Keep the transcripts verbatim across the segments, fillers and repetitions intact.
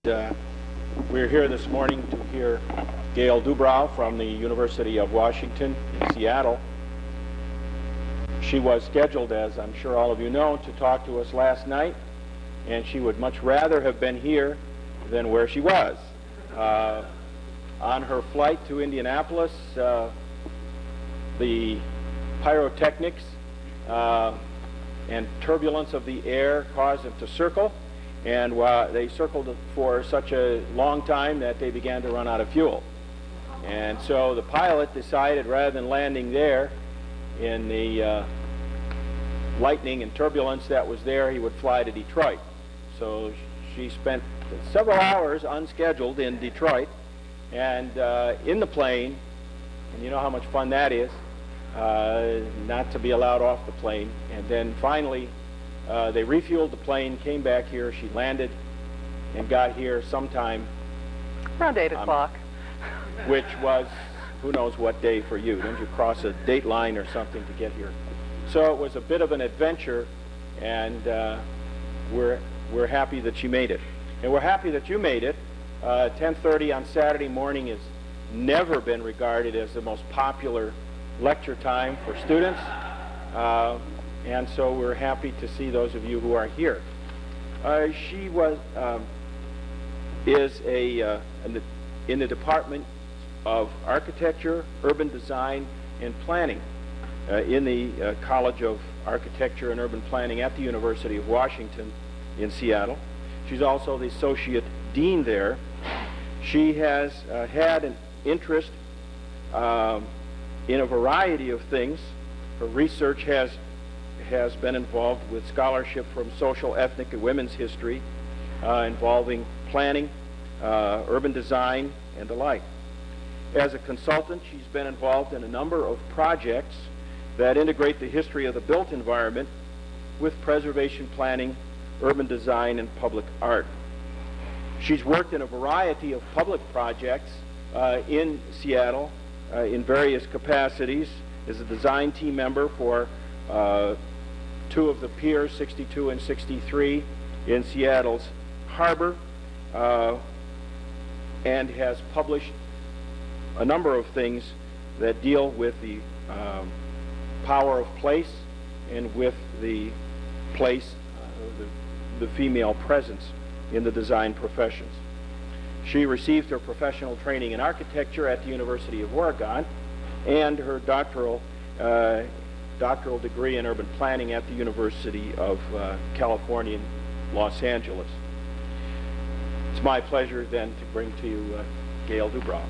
Uh, we're here this morning to hear Gail Dubrow from the University of Washington in Seattle. She was scheduled, as I'm sure all of you know, to talk to us last night, and she would much rather have been here than where she was. Uh, on her flight to Indianapolis, uh, the pyrotechnics uh, and turbulence of the air caused them to circle. And uh, they circled for such a long time that they began to run out of fuel. And so the pilot decided, rather than landing there in the uh, lightning and turbulence that was there, he would fly to Detroit. So she spent several hours unscheduled in Detroit, and uh, in the plane, and you know how much fun that is, uh, not to be allowed off the plane. And then finally, Uh, they refueled the plane, came back here, she landed, and got here sometime around eight o'clock. Um, which was, who knows what day for you. Don't you cross a date line or something to get here? So it was a bit of an adventure, and uh, we're, we're happy that she made it. And we're happy that you made it. Uh, ten thirty on Saturday morning has never been regarded as the most popular lecture time for students. Uh, And so we're happy to see those of you who are here. Uh, she was, um, is a, uh, in, the, in the Department of Architecture, Urban Design, and Planning uh, in the uh, College of Architecture and Urban Planning at the University of Washington in Seattle. She's also the Associate Dean there. She has uh, had an interest um, in a variety of things. Her research has has been involved with scholarship from social, ethnic, and women's history uh, involving planning, uh, urban design, and the like. As a consultant, she's been involved in a number of projects that integrate the history of the built environment with preservation planning, urban design, and public art. She's worked in a variety of public projects uh, in Seattle uh, in various capacities as a design team member for uh, two of the piers, sixty-two and sixty-three, in Seattle's harbor, uh, and has published a number of things that deal with the um, power of place and with the place, uh, the, the female presence in the design professions. She received her professional training in architecture at the University of Oregon and her doctoral uh, doctoral degree in urban planning at the University of uh, California in Los Angeles. It's my pleasure then to bring to you uh, Gail Dubrow.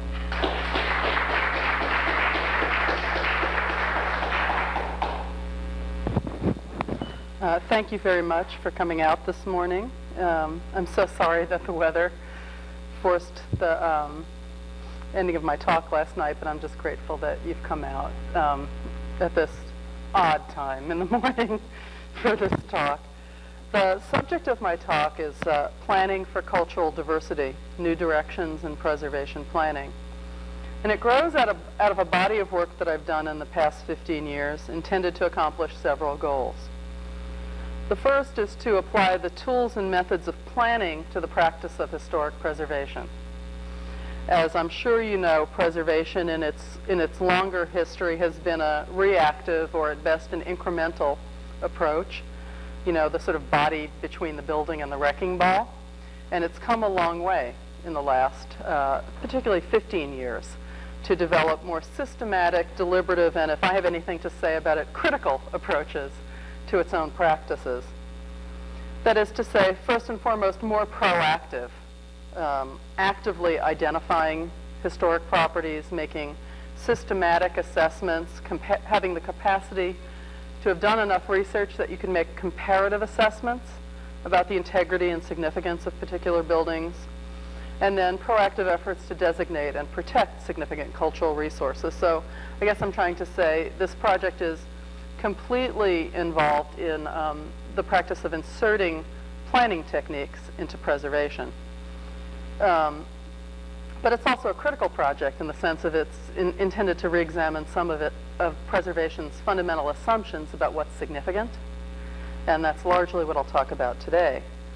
Uh, thank you very much for coming out this morning. Um, I'm so sorry that the weather forced the um, ending of my talk last night, but I'm just grateful that you've come out um, at this odd time in the morning for this talk. The subject of my talk is uh, Planning for Cultural Diversity, New Directions in Preservation Planning. And it grows out of, out of a body of work that I've done in the past fifteen years, intended to accomplish several goals. The first is to apply the tools and methods of planning to the practice of historic preservation. As I'm sure you know, preservation in its, in its longer history has been a reactive, or at best an incremental approach, you know, the sort of body between the building and the wrecking ball. And it's come a long way in the last, uh, particularly fifteen years, to develop more systematic, deliberative, and if I have anything to say about it, critical approaches to its own practices. That is to say, first and foremost, more proactive. Um, actively identifying historic properties, making systematic assessments, having the capacity to have done enough research that you can make comparative assessments about the integrity and significance of particular buildings, and then proactive efforts to designate and protect significant cultural resources. So I guess I'm trying to say this project is completely involved in um, the practice of inserting planning techniques into preservation. Um, but it's also a critical project in the sense of it's in, intended to re-examine some of it, of preservation's fundamental assumptions about what's significant, and that's largely what I'll talk about today.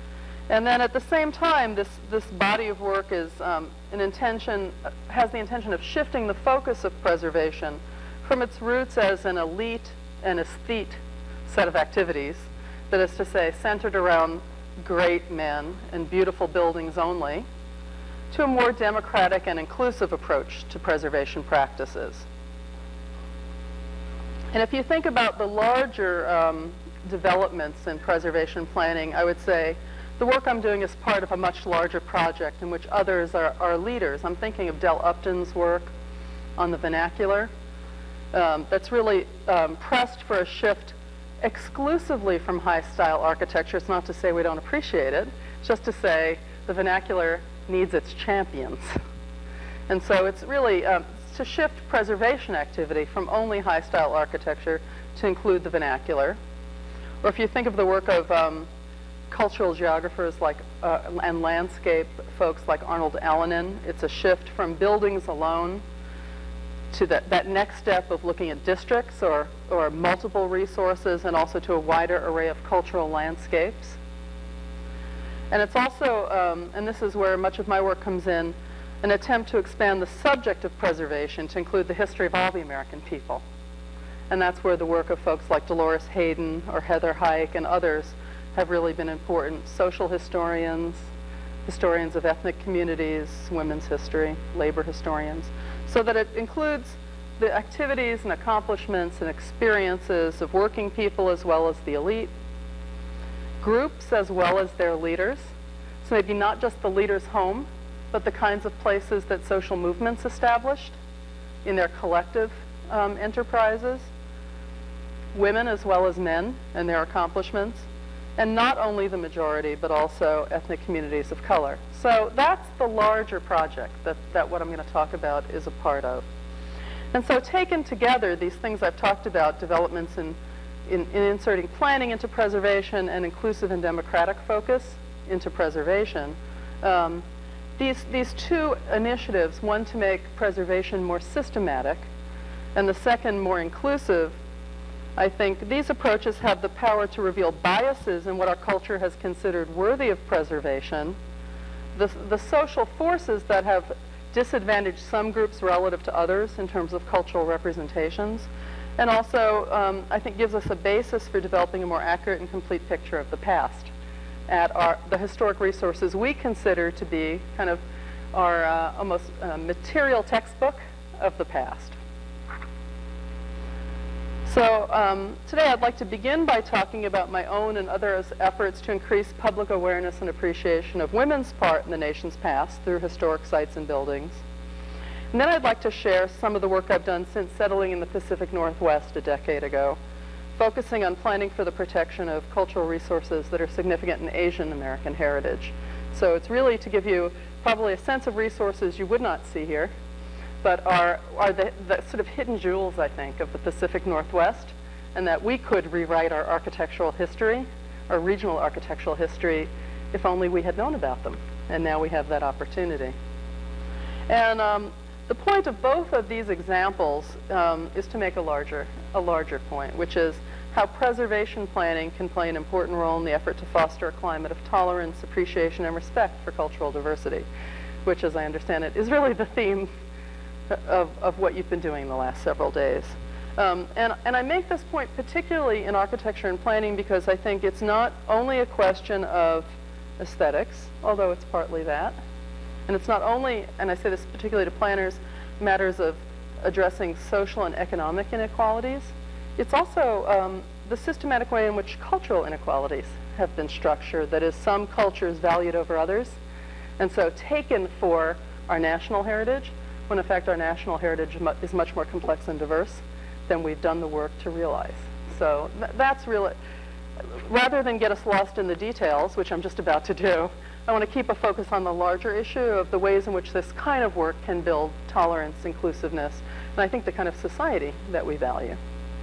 And then at the same time, this, this body of work is um, an intention, has the intention of shifting the focus of preservation from its roots as an elite and aesthete set of activities, that is to say, centered around great men and beautiful buildings only, to a more democratic and inclusive approach to preservation practices. And if you think about the larger um, developments in preservation planning, I would say the work I'm doing is part of a much larger project in which others are, are leaders. I'm thinking of Del Upton's work on the vernacular. Um, that's really um, pressed for a shift exclusively from high-style architecture. It's not to say we don't appreciate it. It's just to say the vernacular needs its champions. And so it's really um, to shift preservation activity from only high-style architecture to include the vernacular. Or if you think of the work of um, cultural geographers like uh, and landscape folks like Arnold Allenin, it's a shift from buildings alone to that, that next step of looking at districts or, or multiple resources, and also to a wider array of cultural landscapes. And it's also, um, and this is where much of my work comes in, an attempt to expand the subject of preservation to include the history of all the American people. And that's where the work of folks like Dolores Hayden or Heather Hike and others have really been important. Social historians, historians of ethnic communities, women's history, labor historians, so that it includes the activities and accomplishments and experiences of working people as well as the elite, groups as well as their leaders. So maybe not just the leader's home, but the kinds of places that social movements established in their collective um, enterprises, women as well as men and their accomplishments, and not only the majority, but also ethnic communities of color. So that's the larger project that, that what I'm going to talk about is a part of. And so taken together, these things I've talked about, developments in, in, in inserting planning into preservation and inclusive and democratic focus into preservation, um, these, these two initiatives, one to make preservation more systematic, and the second more inclusive, I think these approaches have the power to reveal biases in what our culture has considered worthy of preservation, the, the social forces that have disadvantaged some groups relative to others in terms of cultural representations, and also um, I think gives us a basis for developing a more accurate and complete picture of the past at our, the historic resources we consider to be kind of our uh, almost uh, material textbook of the past. So um, today I'd like to begin by talking about my own and others' efforts to increase public awareness and appreciation of women's part in the nation's past through historic sites and buildings. And then I'd like to share some of the work I've done since settling in the Pacific Northwest a decade ago, focusing on planning for the protection of cultural resources that are significant in Asian American heritage. So it's really to give you probably a sense of resources you would not see here, but are, are the, the sort of hidden jewels, I think, of the Pacific Northwest, and that we could rewrite our architectural history, our regional architectural history, if only we had known about them. And now we have that opportunity. And um, the point of both of these examples um, is to make a larger, a larger point, which is how preservation planning can play an important role in the effort to foster a climate of tolerance, appreciation, and respect for cultural diversity, which, as I understand it, is really the theme Of, of what you've been doing the last several days. Um, and, and I make this point particularly in architecture and planning because I think it's not only a question of aesthetics, although it's partly that, and it's not only, and I say this particularly to planners, matters of addressing social and economic inequalities. It's also um, the systematic way in which cultural inequalities have been structured, that is, some cultures valued over others, and so taken for our national heritage, when in fact our national heritage is much more complex and diverse than we've done the work to realize. So th that's really, rather than get us lost in the details, which I'm just about to do, I want to keep a focus on the larger issue of the ways in which this kind of work can build tolerance, inclusiveness, and I think the kind of society that we value.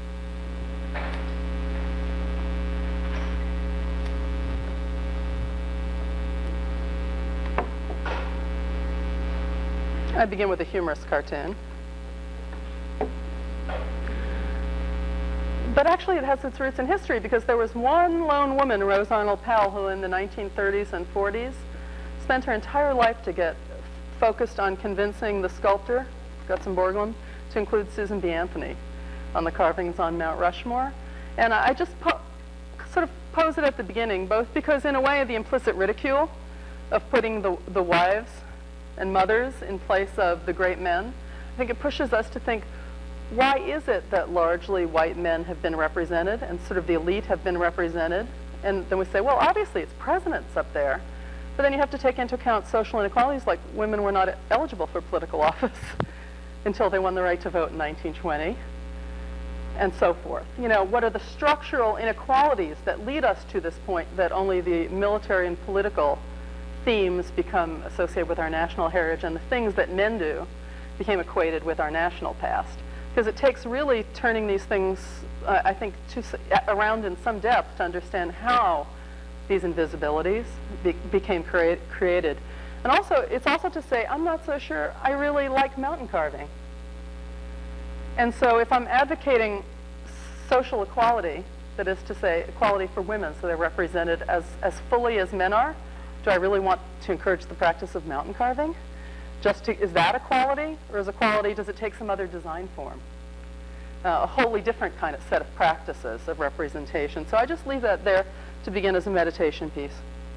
I begin with a humorous cartoon. but actually it has its roots in history, because there was one lone woman, Rose Arnold Powell, who in the nineteen thirties and forties spent her entire life to get focused on convincing the sculptor, Gutzon Borglum, to include Susan B. Anthony on the carvings on Mount Rushmore. And I just po sort of pose it at the beginning, both because in a way the implicit ridicule of putting the, the wives and mothers in place of the great men, I think it pushes us to think, why is it that largely white men have been represented and sort of the elite have been represented? And then we say, well, obviously it's presidents up there. But then you have to take into account social inequalities, like women were not eligible for political office until they won the right to vote in nineteen twenty, and so forth. You know, what are the structural inequalities that lead us to this point that only the military and political themes become associated with our national heritage, and the things that men do became equated with our national past? Because it takes really turning these things, uh, I think, to, around in some depth to understand how these invisibilities be became crea created. And also, it's also to say, I'm not so sure I really like mountain carving. And so if I'm advocating social equality, that is to say, equality for women, so they're represented as, as fully as men are, do I really want to encourage the practice of mountain carving? Just to, is that equality? Or is equality, does it take some other design form? Uh, a wholly different kind of set of practices of representation. So I just leave that there to begin as a meditation piece.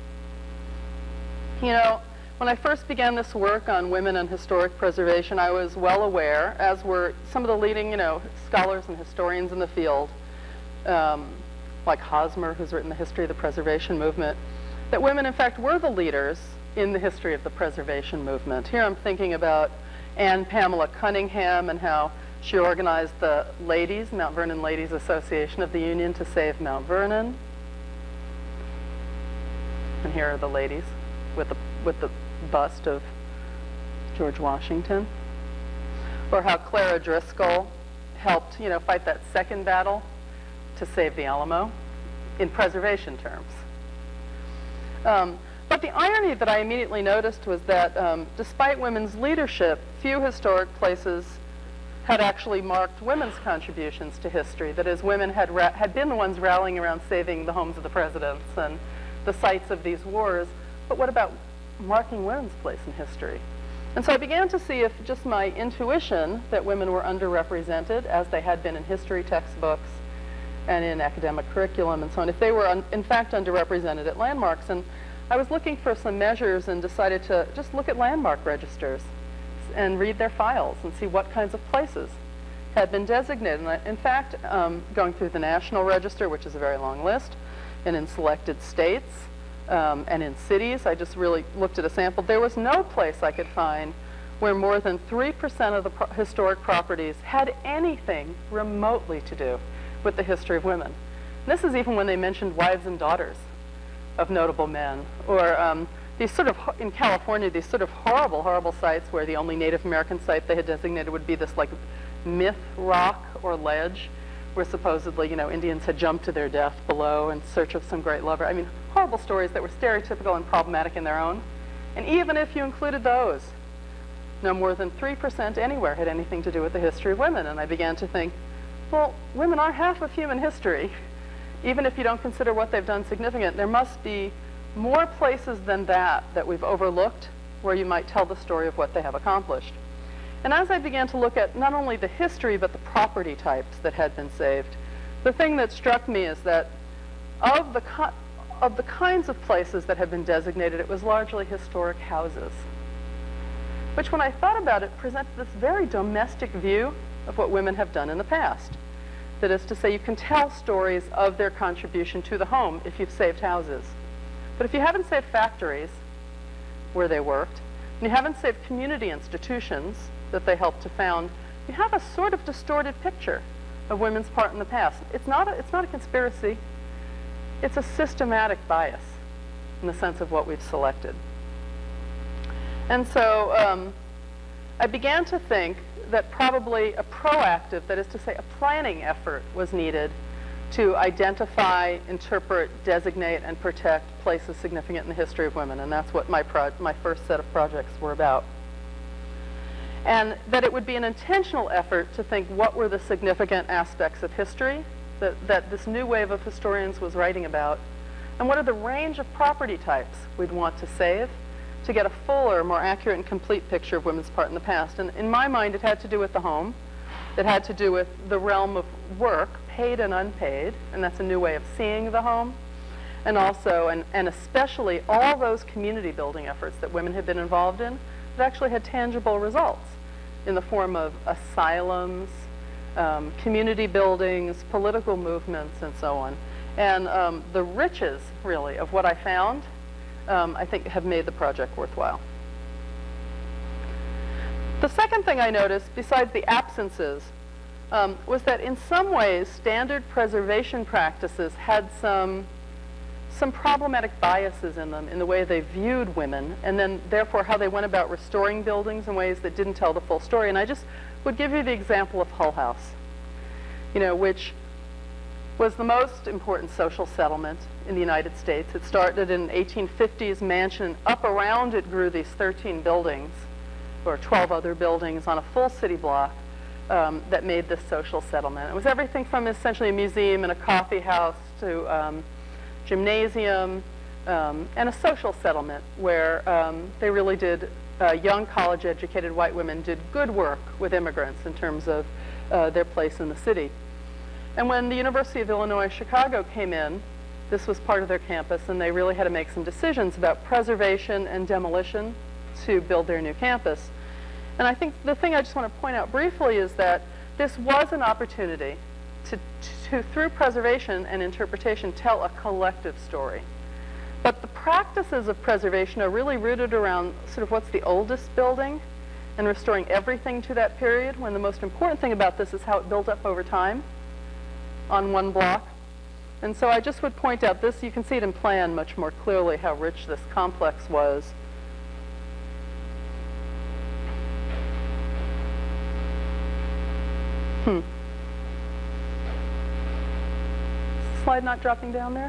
You know, when I first began this work on women and historic preservation, I was well aware, as were some of the leading, you know, scholars and historians in the field, um, like Hosmer, who's written the history of the preservation movement, that women, in fact, were the leaders in the history of the preservation movement. Here I'm thinking about Anne Pamela Cunningham and how she organized the ladies, Mount Vernon Ladies Association of the Union, to save Mount Vernon. And here are the ladies with the, with the bust of George Washington. Or how Clara Driscoll helped, you know, fight that second battle to save the Alamo in preservation terms. Um, But the irony that I immediately noticed was that um, despite women's leadership, few historic places had actually marked women's contributions to history. That is, women had, ra had been the ones rallying around saving the homes of the presidents and the sites of these wars. But what about marking women's place in history? And so I began to see if just my intuition that women were underrepresented, as they had been in history textbooks and in academic curriculum and so on, if they were un in fact underrepresented at landmarks. And I was looking for some measures and decided to just look at landmark registers and read their files and see what kinds of places had been designated. And I, in fact, um, going through the National Register, which is a very long list, and in selected states um, and in cities, I just really looked at a sample. There was no place I could find where more than three percent of the pro historic properties had anything remotely to do with the history of women. And this is even when they mentioned wives and daughters of notable men, or um, these sort of, in California, these sort of horrible, horrible sites where the only Native American site they had designated would be this like myth rock or ledge, where supposedly, you know, Indians had jumped to their death below in search of some great lover. I mean, horrible stories that were stereotypical and problematic in their own. And even if you included those, no more than three percent anywhere had anything to do with the history of women. And I began to think, well, women are half of human history. Even if you don't consider what they've done significant, there must be more places than that that we've overlooked where you might tell the story of what they have accomplished. And as I began to look at not only the history, but the property types that had been saved, the thing that struck me is that of the, of the kinds of places that had been designated, it was largely historic houses, which when I thought about it, presented this very domestic view of what women have done in the past. That is to say, you can tell stories of their contribution to the home if you've saved houses. But if you haven't saved factories where they worked, and you haven't saved community institutions that they helped to found, you have a sort of distorted picture of women's part in the past. It's not a, it's not a conspiracy. It's a systematic bias in the sense of what we've selected. And so um, I began to think that probably a proactive, that is to say, a planning effort was needed to identify, interpret, designate, and protect places significant in the history of women. And that's what my, pro my first set of projects were about. And that it would be an intentional effort to think what were the significant aspects of history that, that this new wave of historians was writing about? And what are the range of property types we'd want to save to get a fuller, more accurate and complete picture of women's part in the past? And in my mind, it had to do with the home. It had to do with the realm of work, paid and unpaid, and that's a new way of seeing the home. And also, and, and especially, all those community building efforts that women have been involved in that actually had tangible results in the form of asylums, um, community buildings, political movements, and so on. And um, the riches, really, of what I found, um, I think have made the project worthwhile. The second thing I noticed, besides the absences, um, was that in some ways, standard preservation practices had some some problematic biases in them in the way they viewed women, and then therefore how they went about restoring buildings in ways that didn't tell the full story. And I just would give you the example of Hull House, you know, which was the most important social settlement in the United States. It started in eighteen fifties mansion. Up around it grew these thirteen buildings, or twelve other buildings on a full city block um, that made this social settlement. It was everything from essentially a museum and a coffee house to um, gymnasium, um, and a social settlement where um, they really did, uh, young college-educated white women did good work with immigrants in terms of uh, their place in the city. And when the University of Illinois Chicago came in, this was part of their campus, and they really had to make some decisions about preservation and demolition to build their new campus. And I think the thing I just want to point out briefly is that this was an opportunity to, to, through preservation and interpretation, tell a collective story. But the practices of preservation are really rooted around sort of what's the oldest building and restoring everything to that period, when the most important thing about this is how it built up over time on one block. And so I just would point out this, you can see it in plan much more clearly how rich this complex was. Hmm. Slide not dropping down there?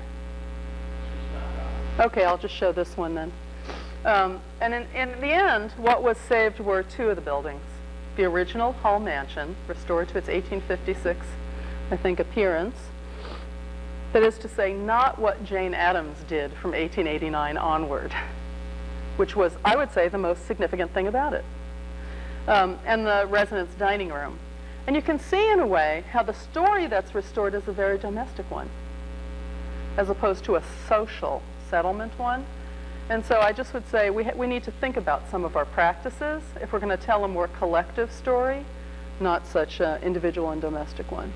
Okay, I'll just show this one then. Um, and in, in the end, what was saved were two of the buildings. The original Hull Mansion, restored to its eighteen fifty-six, I think, appearance. That is to say, not what Jane Addams did from eighteen eighty-nine onward, which was, I would say, the most significant thing about it. Um, and the residence dining room. And you can see, in a way, how the story that's restored is a very domestic one, as opposed to a social settlement one. And so I just would say we, ha we need to think about some of our practices if we're going to tell a more collective story, not such an individual and domestic one.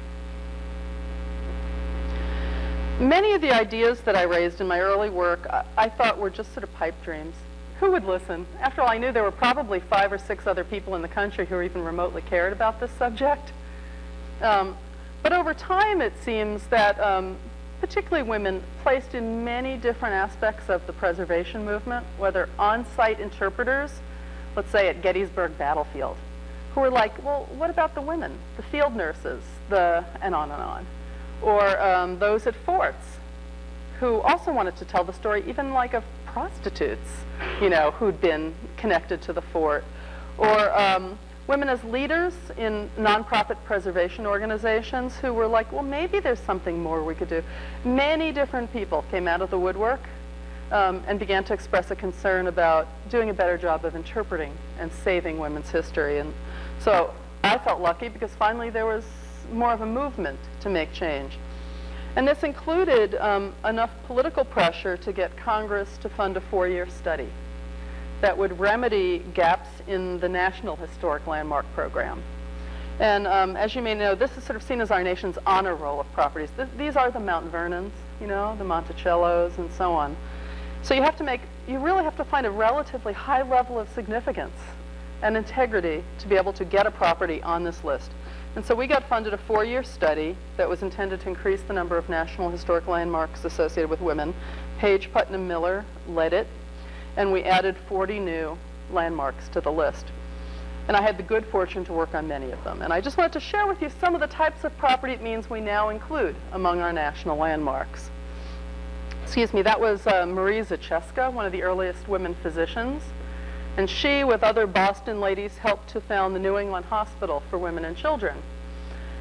Many of the ideas that I raised in my early work, I, I thought were just sort of pipe dreams. Who would listen? After all, I knew there were probably five or six other people in the country who even remotely cared about this subject. Um, but over time, it seems that um, particularly women placed in many different aspects of the preservation movement, whether on-site interpreters, let's say at Gettysburg Battlefield, who were like, well, what about the women, the field nurses, the, and on and on. Or um, those at forts, who also wanted to tell the story, even like of prostitutes, you know, who'd been connected to the fort. Or um, women as leaders in nonprofit preservation organizations who were like, well, maybe there's something more we could do. Many different people came out of the woodwork um, and began to express a concern about doing a better job of interpreting and saving women's history. And so I felt lucky because finally there was more of a movement to make change. And this included um, enough political pressure to get Congress to fund a four-year study that would remedy gaps in the National Historic Landmark Program. And um, as you may know, this is sort of seen as our nation's honor roll of properties. Th these are the Mount Vernons, you know, the Monticellos, and so on. So you have to make, you really have to find a relatively high level of significance and integrity to be able to get a property on this list. And so we got funded a four-year study that was intended to increase the number of National Historic Landmarks associated with women. Paige Putnam Miller led it, and we added forty new landmarks to the list. And I had the good fortune to work on many of them. And I just wanted to share with you some of the types of property it means we now include among our national landmarks. Excuse me, that was uh, Marie Zacheska, one of the earliest women physicians. And she, with other Boston ladies, helped to found the New England Hospital for Women and Children.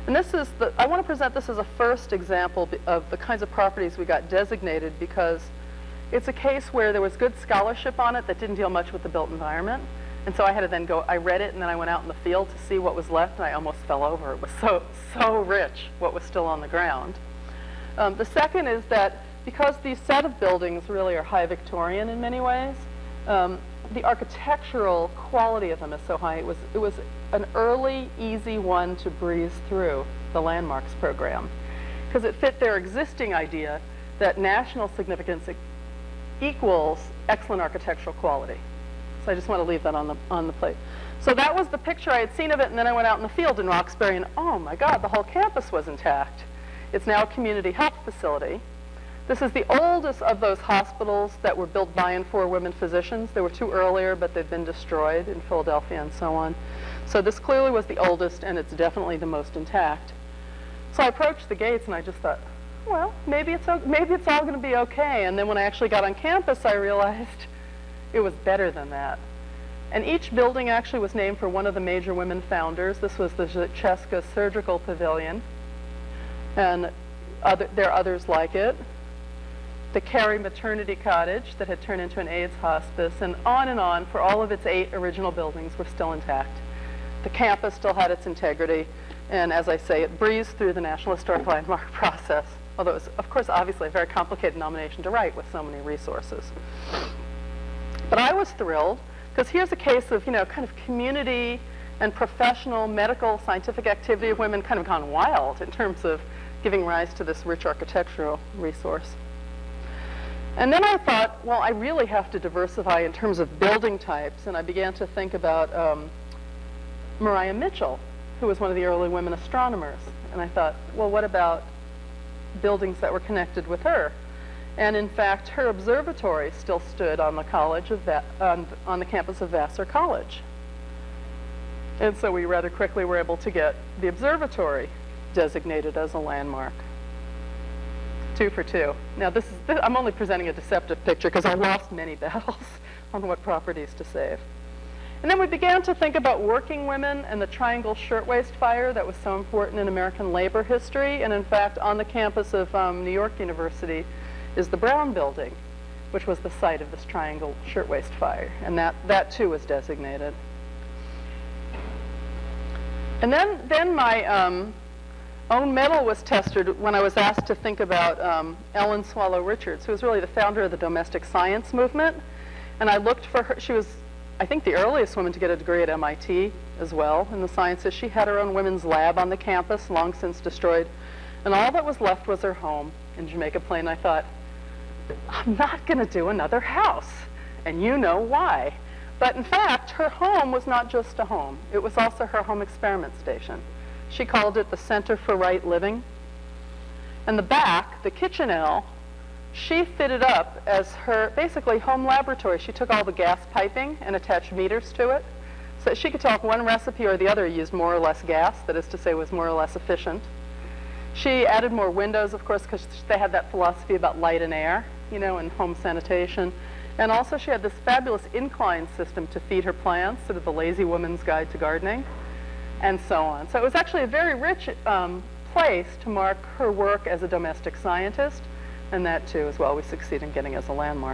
And this is the, I want to present this as a first example of the kinds of properties we got designated, because it's a case where there was good scholarship on it that didn't deal much with the built environment. And so I had to then go, I read it, and then I went out in the field to see what was left, and I almost fell over. It was so, so rich what was still on the ground. Um, the second is that because these set of buildings really are high Victorian in many ways, um, the architectural quality of them is so high. It was, it was an early, easy one to breeze through the landmarks program, because it fit their existing idea that national significance equals excellent architectural quality. So I just want to leave that on the, on the plate. So that was the picture I had seen of it, and then I went out in the field in Roxbury, and oh my God, the whole campus was intact. It's now a community health facility. This is the oldest of those hospitals that were built by and for women physicians. There were two earlier, but they've been destroyed in Philadelphia and so on. So this clearly was the oldest, and it's definitely the most intact. So I approached the gates, and I just thought, well, maybe it's, maybe it's all going to be okay. And then when I actually got on campus, I realized it was better than that. And each building actually was named for one of the major women founders. This was the Cheska Surgical Pavilion, and other, there are others like it. The Carey Maternity Cottage that had turned into an AIDS hospice, and on and on, for all of its eight original buildings were still intact. The campus still had its integrity, and as I say, it breezed through the National Historic Landmark process, although it was, of course, obviously a very complicated nomination to write with so many resources. But I was thrilled, because here's a case of, you know, kind of community and professional, medical, scientific activity of women kind of gone wild in terms of giving rise to this rich architectural resource. And then I thought, well, I really have to diversify in terms of building types, and I began to think about um, Maria Mitchell, who was one of the early women astronomers. And I thought, well, what about buildings that were connected with her? And in fact, her observatory still stood on the college of Va on, on the campus of Vassar College. And so we rather quickly were able to get the observatory designated as a landmark. Two for two. Now this is, th I'm only presenting a deceptive picture because I lost many battles on what properties to save. And then we began to think about working women and the Triangle Shirtwaist Fire that was so important in American labor history. And in fact, on the campus of um, New York University is the Brown Building, which was the site of this Triangle Shirtwaist Fire. And that, that too was designated. And then, then my um, own medal was tested when I was asked to think about um, Ellen Swallow Richards, who was really the founder of the domestic science movement. And I looked for her. She was, I think, the earliest woman to get a degree at M I T as well in the sciences. She had her own women's lab on the campus, long since destroyed. And all that was left was her home in Jamaica Plain. I thought, I'm not going to do another house. And you know why. But in fact, her home was not just a home. It was also her home experiment station. She called it the Center for Right Living. And the back, the kitchenelle, she fitted up as her basically home laboratory. She took all the gas piping and attached meters to it. So she could tell if one recipe or the other used more or less gas, that is to say was more or less efficient. She added more windows, of course, because they had that philosophy about light and air, you know, and home sanitation. And also she had this fabulous incline system to feed her plants, sort of the lazy woman's guide to gardening, and so on. So it was actually a very rich um, place to mark her work as a domestic scientist, and that too as well we succeed in getting as a landmark.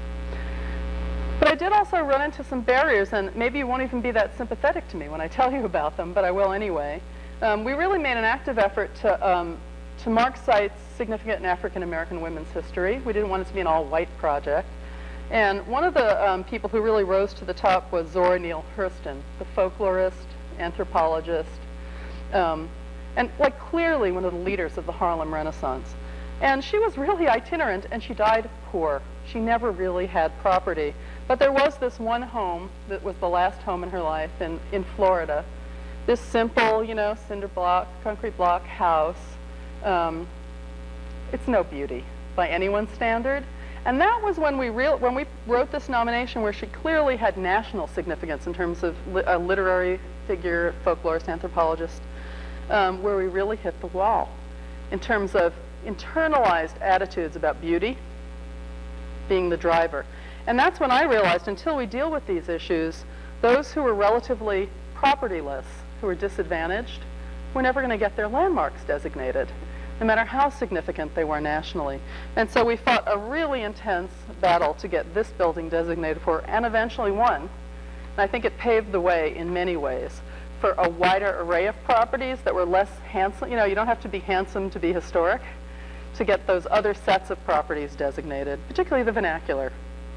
But I did also run into some barriers, and maybe you won't even be that sympathetic to me when I tell you about them, but I will anyway. Um, we really made an active effort to, um, to mark sites significant in African American women's history. We didn't want it to be an all-white project. And one of the um, people who really rose to the top was Zora Neale Hurston, the folklorist, anthropologist, um, and like clearly one of the leaders of the Harlem Renaissance. And she was really itinerant, and she died poor. She never really had property. But there was this one home that was the last home in her life in, in Florida. This simple, you know, cinder block, concrete block house. Um, it's no beauty by anyone's standard. And that was when we, real, when we wrote this nomination, where she clearly had national significance in terms of li a literary figure, folklorist, anthropologist, um, where we really hit the wall in terms of internalized attitudes about beauty being the driver. And that's when I realized, until we deal with these issues, those who were relatively propertyless, who were disadvantaged, were never going to get their landmarks designated, no matter how significant they were nationally. And so we fought a really intense battle to get this building designated for, and eventually won. And I think it paved the way in many ways for a wider array of properties that were less handsome. You know, you don't have to be handsome to be historic, to get those other sets of properties designated, particularly the vernacular.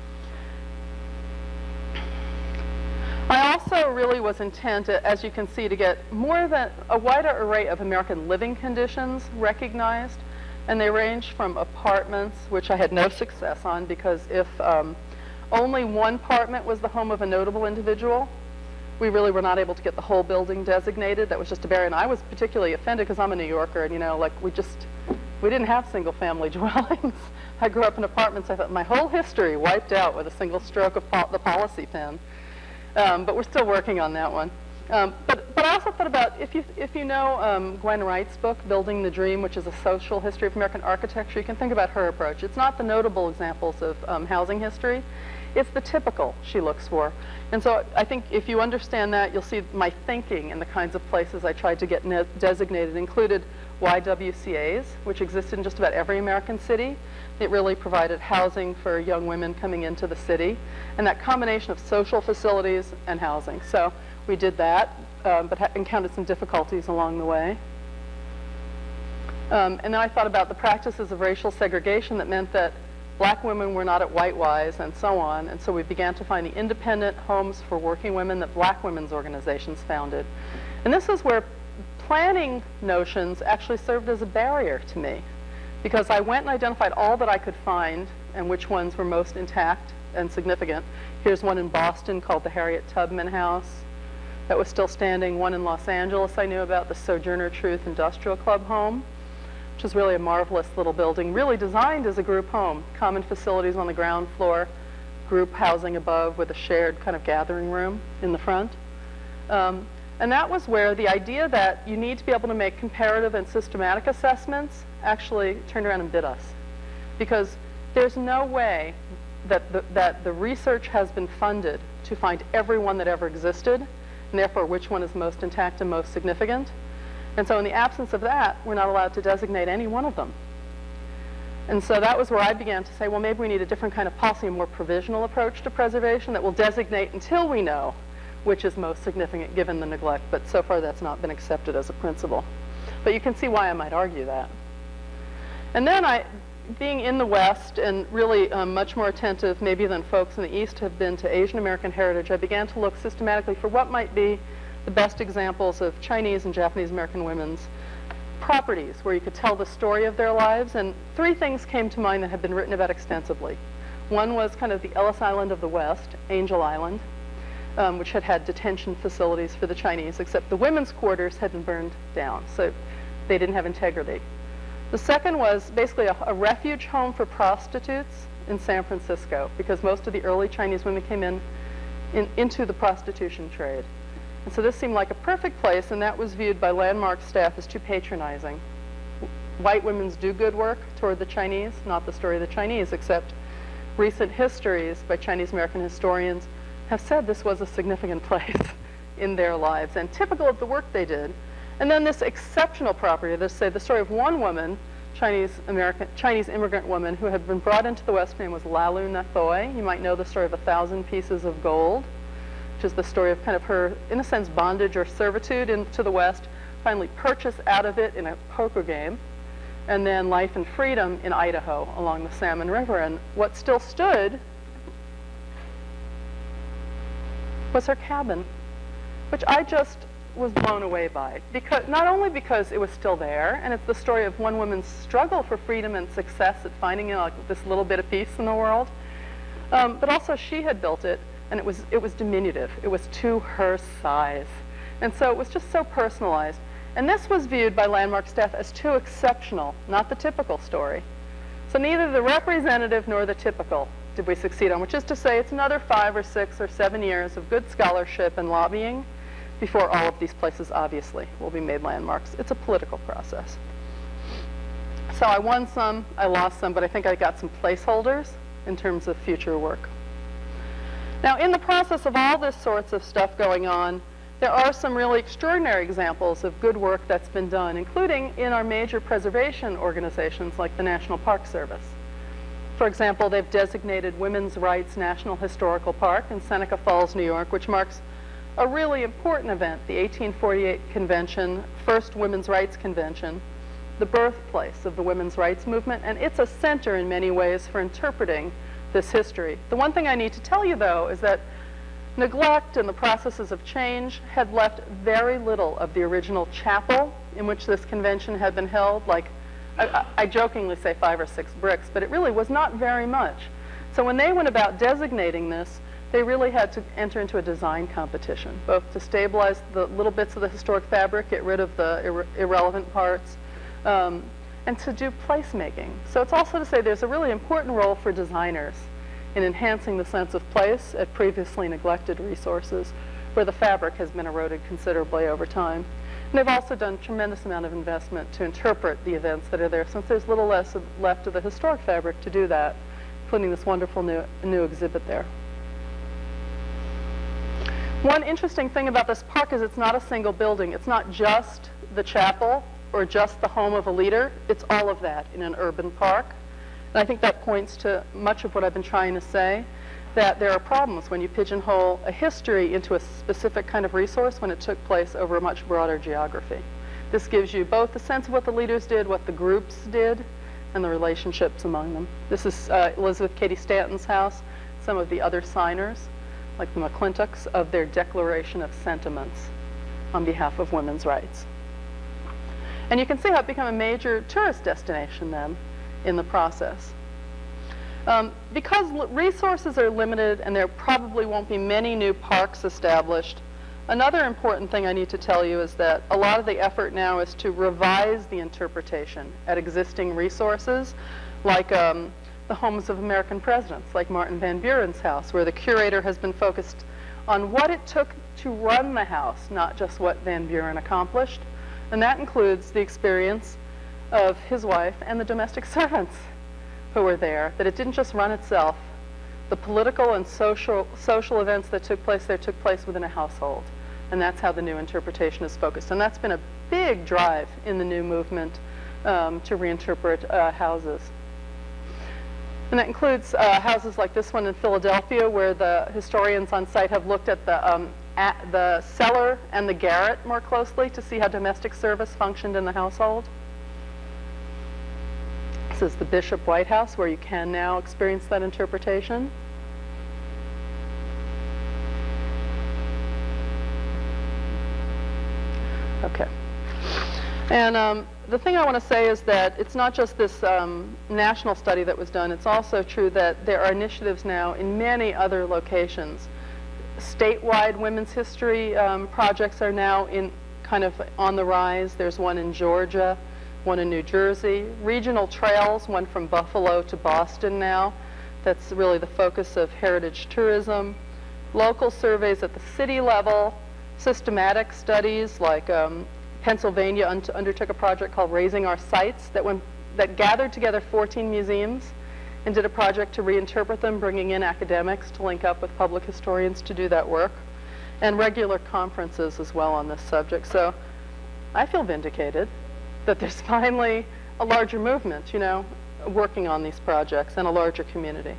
I also really was intent, as you can see, to get more than a wider array of American living conditions recognized, and they ranged from apartments, which I had no success on, because if um, only one apartment was the home of a notable individual, we really were not able to get the whole building designated. That was just a barrier, and I was particularly offended because I'm a New Yorker, and you know, like we just, we didn't have single-family dwellings. I grew up in apartments. I thought my whole history wiped out with a single stroke of po the policy pen. Um, but we're still working on that one. Um, but, but I also thought about, if you, if you know um, Gwen Wright's book, Building the Dream, which is a social history of American architecture, you can think about her approach. It's not the notable examples of um, housing history. It's the typical she looks for. And so I think if you understand that, you'll see my thinking in the kinds of places I tried to get designated included Y W C As, which existed in just about every American city. It really provided housing for young women coming into the city, and that combination of social facilities and housing. So we did that, um, but ha encountered some difficulties along the way. Um, and then I thought about the practices of racial segregation that meant that black women were not at White Wise and so on, and so we began to find the independent homes for working women that black women's organizations founded. And this is where planning notions actually served as a barrier to me, because I went and identified all that I could find and which ones were most intact and significant. Here's one in Boston called the Harriet Tubman House that was still standing. One in Los Angeles I knew about, the Sojourner Truth Industrial Club home, which is really a marvelous little building, really designed as a group home. Common facilities on the ground floor, group housing above with a shared kind of gathering room in the front. Um, and that was where the idea that you need to be able to make comparative and systematic assessments actually turned around and bit us. Because there's no way that the, that the research has been funded to find every one that ever existed, and therefore which one is most intact and most significant. And so in the absence of that, we're not allowed to designate any one of them. And so that was where I began to say, well, maybe we need a different kind of policy, a more provisional approach to preservation that will designate until we know which is most significant given the neglect. But so far that's not been accepted as a principle. But you can see why I might argue that. And then I, being in the West and really um, much more attentive maybe than folks in the East have been to Asian American heritage, I began to look systematically for what might be the best examples of Chinese and Japanese American women's properties where you could tell the story of their lives. And three things came to mind that have been written about extensively. One was kind of the Ellis Island of the West, Angel Island, um, which had had detention facilities for the Chinese, except the women's quarters had been burned down, so they didn't have integrity. The second was basically a, a refuge home for prostitutes in San Francisco, because most of the early Chinese women came in, in into the prostitution trade. And so this seemed like a perfect place, and that was viewed by Landmark staff as too patronizing. White women's do good work toward the Chinese, not the story of the Chinese, except recent histories by Chinese American historians have said this was a significant place in their lives and typical of the work they did. And then this exceptional property, let's say the story of one woman, Chinese American, Chinese immigrant woman who had been brought into the West. Her name was Lalu Nathoy. You might know the story of a thousand pieces of gold, which is the story of kind of her, in a sense, bondage or servitude into the West, finally purchased out of it in a poker game, and then life and freedom in Idaho along the Salmon River. And what still stood was her cabin, which I just was blown away by, because not only because it was still there, and it's the story of one woman's struggle for freedom and success at finding, you know, like this little bit of peace in the world, um, but also she had built it, and it was it was diminutive. It was to her size, and so it was just so personalized. And this was viewed by Landmark staff as too exceptional, not the typical story. So neither the representative nor the typical did we succeed on, which is to say it's another five or six or seven years of good scholarship and lobbying before all of these places, obviously, will be made landmarks. It's a political process. So I won some, I lost some, but I think I got some placeholders in terms of future work. Now, in the process of all this sorts of stuff going on, there are some really extraordinary examples of good work that's been done, including in our major preservation organizations like the National Park Service. For example, they've designated Women's Rights National Historical Park in Seneca Falls, New York, which marks a really important event, the eighteen forty-eight convention, first women's rights convention, the birthplace of the women's rights movement, and it's a center in many ways for interpreting this history. The one thing I need to tell you, though, is that neglect and the processes of change had left very little of the original chapel in which this convention had been held, like I, I jokingly say five or six bricks, but it really was not very much. So when they went about designating this, they really had to enter into a design competition, both to stabilize the little bits of the historic fabric, get rid of the ir irrelevant parts, um, and to do placemaking. So it's also to say there's a really important role for designers in enhancing the sense of place at previously neglected resources where the fabric has been eroded considerably over time. And they've also done a tremendous amount of investment to interpret the events that are there, since there's little less of, left of the historic fabric to do that, including this wonderful new, new exhibit there. One interesting thing about this park is it's not a single building. It's not just the chapel or just the home of a leader. It's all of that in an urban park. And I think that points to much of what I've been trying to say, that there are problems when you pigeonhole a history into a specific kind of resource when it took place over a much broader geography. This gives you both a sense of what the leaders did, what the groups did, and the relationships among them. This is uh, Elizabeth Cady Stanton's house, some of the other signers, like the McClintocks, of their Declaration of Sentiments on behalf of women's rights. And you can see how it became a major tourist destination then in the process. Um, because resources are limited and there probably won't be many new parks established, another important thing I need to tell you is that a lot of the effort now is to revise the interpretation at existing resources, like um, the homes of American presidents, like Martin Van Buren's house, where the curator has been focused on what it took to run the house, not just what Van Buren accomplished. And that includes the experience of his wife and the domestic servants who were there, that it didn't just run itself. The political and social, social events that took place there took place within a household. And that's how the new interpretation is focused. And that's been a big drive in the new movement um, to reinterpret uh, houses. And that includes uh, houses like this one in Philadelphia, where the historians on site have looked at the, um, at the cellar and the garret more closely to see how domestic service functioned in the household. This is the Bishop White House, where you can now experience that interpretation. Okay. And um, the thing I want to say is that it's not just this um, national study that was done. It's also true that there are initiatives now in many other locations. Statewide women's history um, projects are now in kind of on the rise. There's one in Georgia, one in New Jersey. Regional trails, one from Buffalo to Boston now. That's really the focus of heritage tourism. Local surveys at the city level, systematic studies like um, Pennsylvania un undertook a project called Raising Our Sites that, went, that gathered together fourteen museums and did a project to reinterpret them, bringing in academics to link up with public historians to do that work, and regular conferences as well on this subject. So I feel vindicated that there's finally a larger movement, you know, working on these projects and a larger community.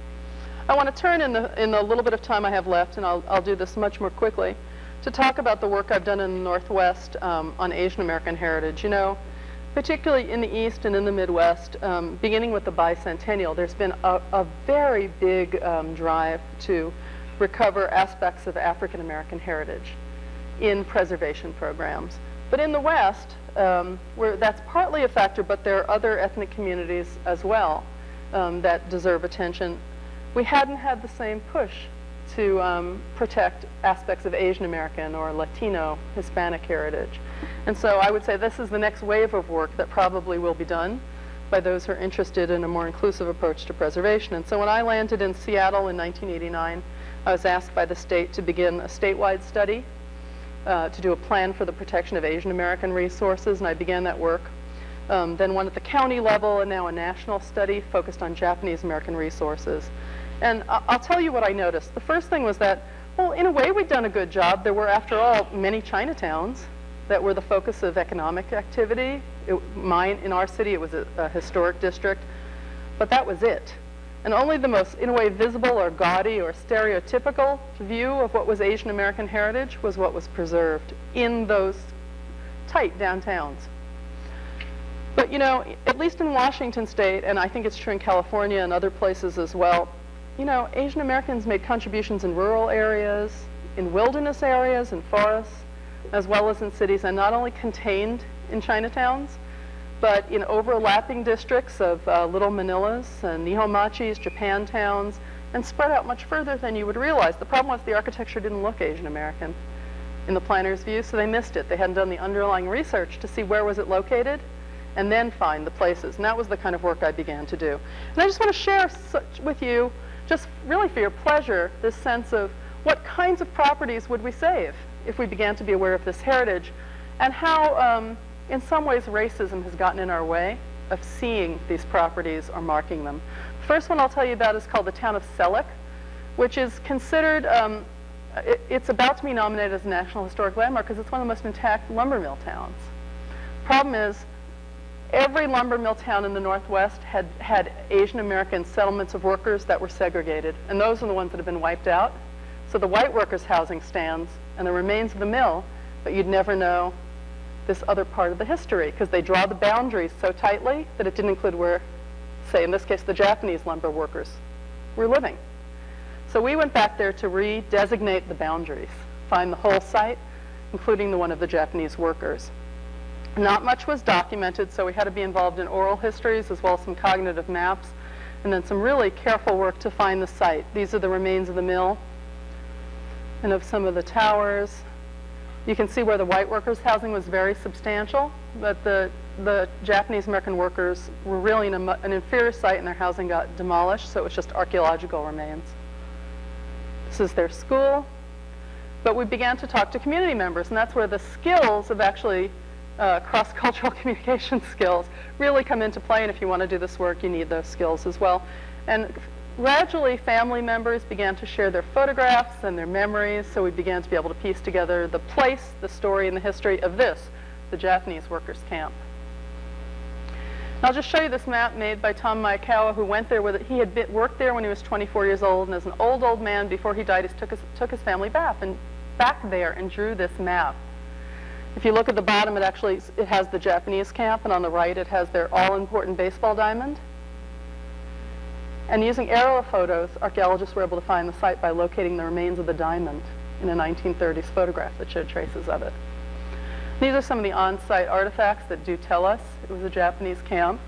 I want to turn in the, in the little bit of time I have left, and I'll, I'll do this much more quickly, to talk about the work I've done in the Northwest um, on Asian American heritage. You know, particularly in the East and in the Midwest, um, beginning with the bicentennial, there's been a, a very big um, drive to recover aspects of African American heritage in preservation programs. But in the West, um, where that's partly a factor, but there are other ethnic communities as well um, that deserve attention, we hadn't had the same push to um, protect aspects of Asian American or Latino, Hispanic heritage. And so I would say this is the next wave of work that probably will be done by those who are interested in a more inclusive approach to preservation. And so when I landed in Seattle in nineteen eighty-nine, I was asked by the state to begin a statewide study uh, to do a plan for the protection of Asian American resources, and I began that work. Um, then one at the county level, and now a national study focused on Japanese American resources. And I'll tell you what I noticed. The first thing was that well, in a way, we'd done a good job. There were, after all, many Chinatowns that were the focus of economic activity. It, mine, in our city, it was a, a historic district, but that was it. And only the most, in a way, visible or gaudy or stereotypical view of what was Asian American heritage was what was preserved in those tight downtowns. But, you know, at least in Washington State, and I think it's true in California and other places as well, you know, Asian Americans made contributions in rural areas, in wilderness areas, in forests, as well as in cities, and not only contained in Chinatowns, but in overlapping districts of uh, Little Manilas and Nihonmachis, Japantowns, and spread out much further than you would realize. The problem was the architecture didn't look Asian American in the planner's view, so they missed it. They hadn't done the underlying research to see where was it located, and then find the places. And that was the kind of work I began to do. And I just want to share such with you, just really for your pleasure, this sense of what kinds of properties would we save if we began to be aware of this heritage, and how, um, in some ways, racism has gotten in our way of seeing these properties or marking them. The first one I'll tell you about is called the town of Selleck, which is considered, um, it, it's about to be nominated as a National Historic Landmark because it's one of the most intact lumber mill towns. Problem is, every lumber mill town in the Northwest had, had Asian American settlements of workers that were segregated, and those are the ones that have been wiped out. So the white workers' housing stands and the remains of the mill, but you'd never know this other part of the history because they draw the boundaries so tightly that it didn't include where, say in this case, the Japanese lumber workers were living. So we went back there to redesignate the boundaries, find the whole site, including the one of the Japanese workers. Not much was documented, so we had to be involved in oral histories as well as some cognitive maps, and then some really careful work to find the site. These are the remains of the mill and of some of the towers. You can see where the white workers' housing was very substantial, but the, the Japanese American workers were really in a, an inferior site and their housing got demolished, so it was just archaeological remains. This is their school, but we began to talk to community members, and that's where the skills of actually uh, cross-cultural communication skills really come into play, and if you want to do this work, you need those skills as well. And gradually, family members began to share their photographs and their memories, so we began to be able to piece together the place, the story, and the history of this, the Japanese workers' camp. And I'll just show you this map made by Tom Maekawa, who went there with it. He had been, worked there when he was twenty-four years old, and as an old, old man, before he died, he took his, took his family back, and back there and drew this map. If you look at the bottom, it actually it has the Japanese camp, and on the right, it has their all-important baseball diamond. And using aerial photos, archaeologists were able to find the site by locating the remains of the diamond in a nineteen thirties photograph that showed traces of it. These are some of the on-site artifacts that do tell us it was a Japanese camp.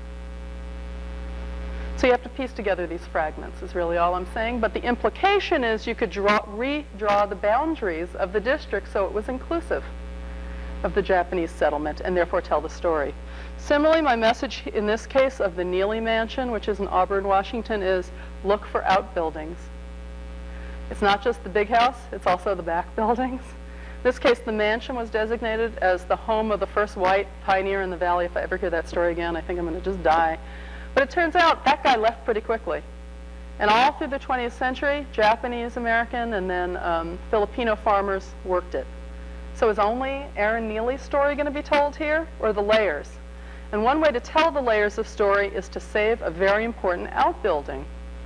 So you have to piece together these fragments, is really all I'm saying. But the implication is you could draw, redraw the boundaries of the district so it was inclusive of the Japanese settlement and therefore tell the story. Similarly, my message in this case of the Neely Mansion, which is in Auburn, Washington, is look for outbuildings. It's not just the big house, it's also the back buildings. In this case, the mansion was designated as the home of the first white pioneer in the valley. If I ever hear that story again, I think I'm going to just die. But it turns out that guy left pretty quickly. And all through the twentieth century, Japanese American and then um, Filipino farmers worked it. So is only Aaron Neely's story going to be told here, or the layers? And one way to tell the layers of story is to save a very important outbuilding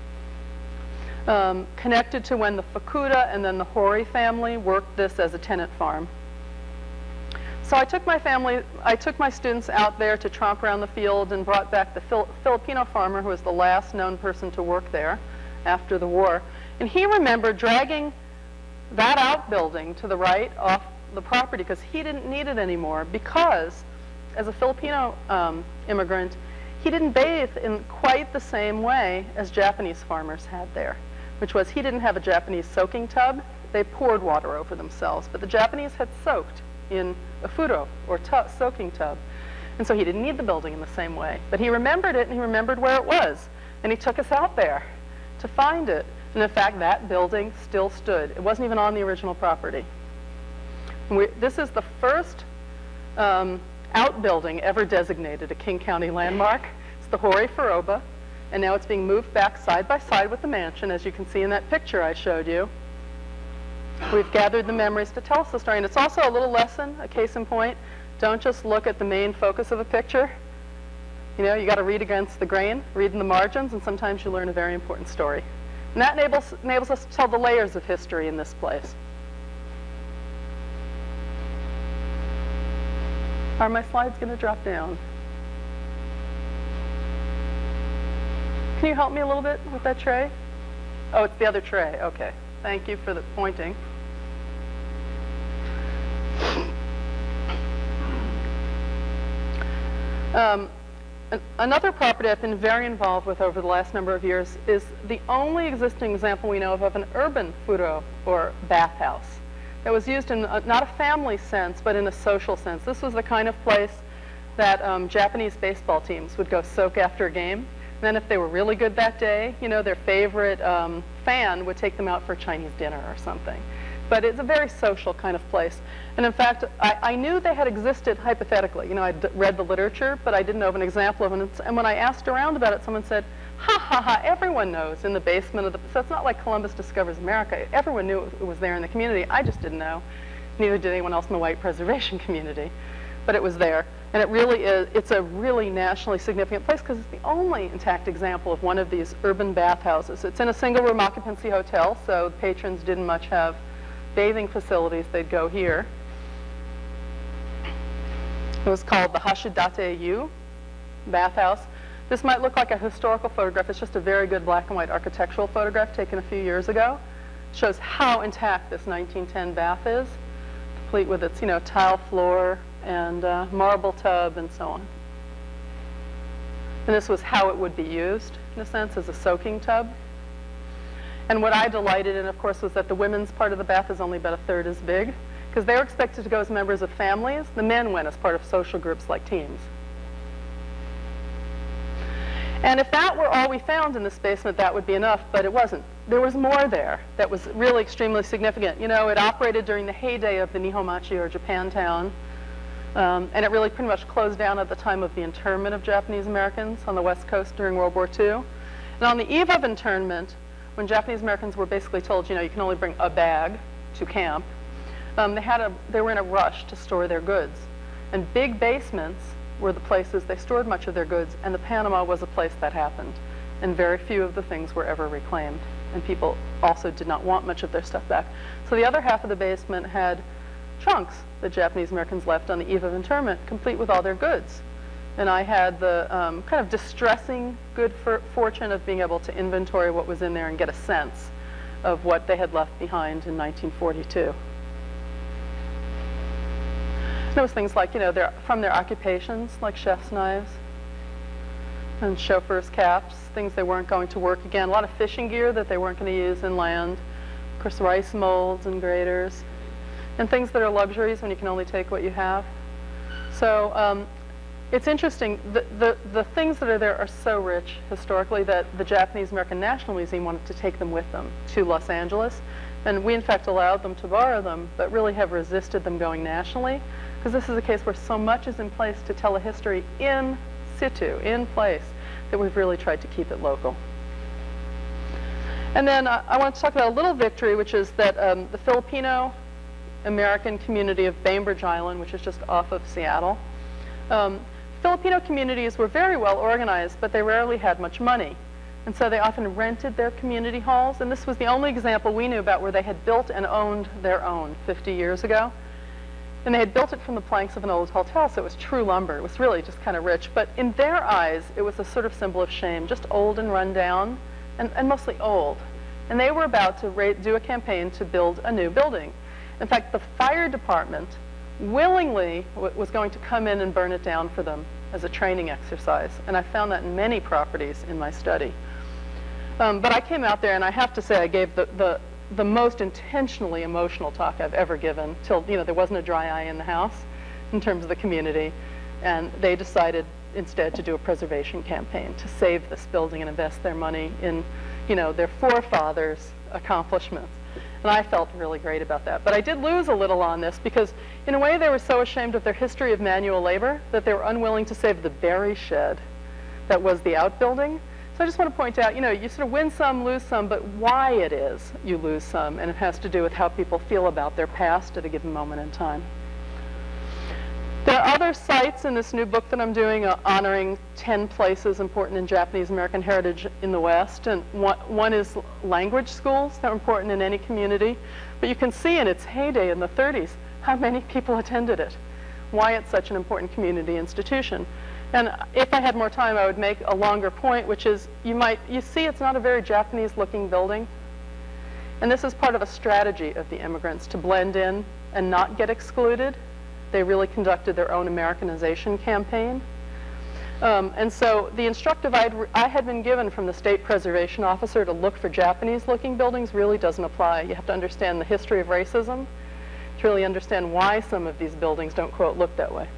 um, connected to when the Fukuda and then the Hori family worked this as a tenant farm. So I took my family, I took my students out there to tromp around the field and brought back the Fil Filipino farmer who was the last known person to work there after the war. And he remembered dragging that outbuilding to the right off the property because he didn't need it anymore because as a Filipino um, immigrant, he didn't bathe in quite the same way as Japanese farmers had there, which was he didn't have a Japanese soaking tub. They poured water over themselves, but the Japanese had soaked in a furo, or tu soaking tub. And so he didn't need the building in the same way. But he remembered it, and he remembered where it was. And he took us out there to find it. And in fact, that building still stood. It wasn't even on the original property. And we, this is the first um, outbuilding ever designated a King County landmark. It's the Hori Furoba, and now it's being moved back side by side with the mansion, as you can see in that picture I showed you. We've gathered the memories to tell us the story. And it's also a little lesson, a case in point. Don't just look at the main focus of a picture. You know, you got to read against the grain, read in the margins, and sometimes you learn a very important story. And that enables, enables us to tell the layers of history in this place. Are my slides going to drop down? Can you help me a little bit with that tray? Oh, it's the other tray. Okay. Thank you for the pointing. Um, an another property I've been very involved with over the last number of years is the only existing example we know of of an urban furo, or bathhouse, that was used in a, not a family sense, but in a social sense. This was the kind of place that um, Japanese baseball teams would go soak after a game. And then if they were really good that day, you know, their favorite um, fan would take them out for Chinese dinner or something. But it's a very social kind of place. And in fact, I, I knew they had existed hypothetically. You know, I'd read the literature, but I didn't know of an example of it. And when I asked around about it, someone said, ha, ha, ha, everyone knows in the basement of the, so it's not like Columbus discovers America. Everyone knew it was there in the community. I just didn't know. Neither did anyone else in the white preservation community. But it was there. And it really is, it's a really nationally significant place because it's the only intact example of one of these urban bathhouses. It's in a single room occupancy hotel, so the patrons didn't much have bathing facilities. They'd go here. It was called the Hashidate-yu bathhouse. This might look like a historical photograph. It's just a very good black and white architectural photograph taken a few years ago. It shows how intact this nineteen ten bath is, complete with its, you know, tile floor and uh, marble tub and so on. And this was how it would be used, in a sense, as a soaking tub. And what I delighted in, of course, was that the women's part of the bath is only about a third as big, because they were expected to go as members of families. The men went as part of social groups like teams. And if that were all we found in this basement, that would be enough, but it wasn't. There was more there that was really extremely significant. You know, it operated during the heyday of the Nihonmachi, or Japantown, um, and it really pretty much closed down at the time of the internment of Japanese Americans on the West Coast during World War Two. And on the eve of internment, when Japanese Americans were basically told, you know, you can only bring a bag to camp, um, they, had a, they were in a rush to store their goods. And big basements were the places they stored much of their goods, and the Panama was a place that happened. And very few of the things were ever reclaimed. And people also did not want much of their stuff back. So the other half of the basement had trunks that Japanese Americans left on the eve of internment, complete with all their goods. And I had the um, kind of distressing good for fortune of being able to inventory what was in there and get a sense of what they had left behind in nineteen forty-two. There was things like, you know, their, from their occupations, like chef's knives and chauffeurs' caps, things they weren't going to work again. A lot of fishing gear that they weren't going to use inland. Of course, rice molds and graters. And things that are luxuries when you can only take what you have. So um, it's interesting. The, the, the things that are there are so rich historically that the Japanese American National Museum wanted to take them with them to Los Angeles. And we, in fact, allowed them to borrow them, but really have resisted them going nationally. Because this is a case where so much is in place to tell a history in situ, in place, that we've really tried to keep it local. And then uh, I want to talk about a little victory, which is that um, the Filipino American community of Bainbridge Island, which is just off of Seattle, um, Filipino communities were very well organized, but they rarely had much money. And so they often rented their community halls. And this was the only example we knew about where they had built and owned their own fifty years ago. And they had built it from the planks of an old hotel, so it was true lumber. It was really just kind of rich. But in their eyes, it was a sort of symbol of shame, just old and run down, and, and mostly old. And they were about to ra do a campaign to build a new building. In fact, the fire department willingly w was going to come in and burn it down for them as a training exercise. And I found that in many properties in my study. Um, but I came out there, and I have to say I gave the, the the most intentionally emotional talk I've ever given, till, you know, there wasn't a dry eye in the house in terms of the community. And they decided instead to do a preservation campaign to save this building and invest their money in, you know, their forefathers' accomplishments. And I felt really great about that. But I did lose a little on this because, in a way, they were so ashamed of their history of manual labor that they were unwilling to save the berry shed that was the outbuilding. So I just want to point out, you know, you sort of win some, lose some, but why it is you lose some, and it has to do with how people feel about their past at a given moment in time. There are other sites in this new book that I'm doing uh, honoring ten places important in Japanese American heritage in the West. And one, one is language schools that are important in any community. But you can see in its heyday in the thirties how many people attended it, why it's such an important community institution. And if I had more time, I would make a longer point, which is you might, you see it's not a very Japanese-looking building. And this is part of a strategy of the immigrants to blend in and not get excluded. They really conducted their own Americanization campaign. Um, and so the instructive I'd re I had been given from the state preservation officer to look for Japanese-looking buildings really doesn't apply. You have to understand the history of racism to really understand why some of these buildings don't, quote, look that way.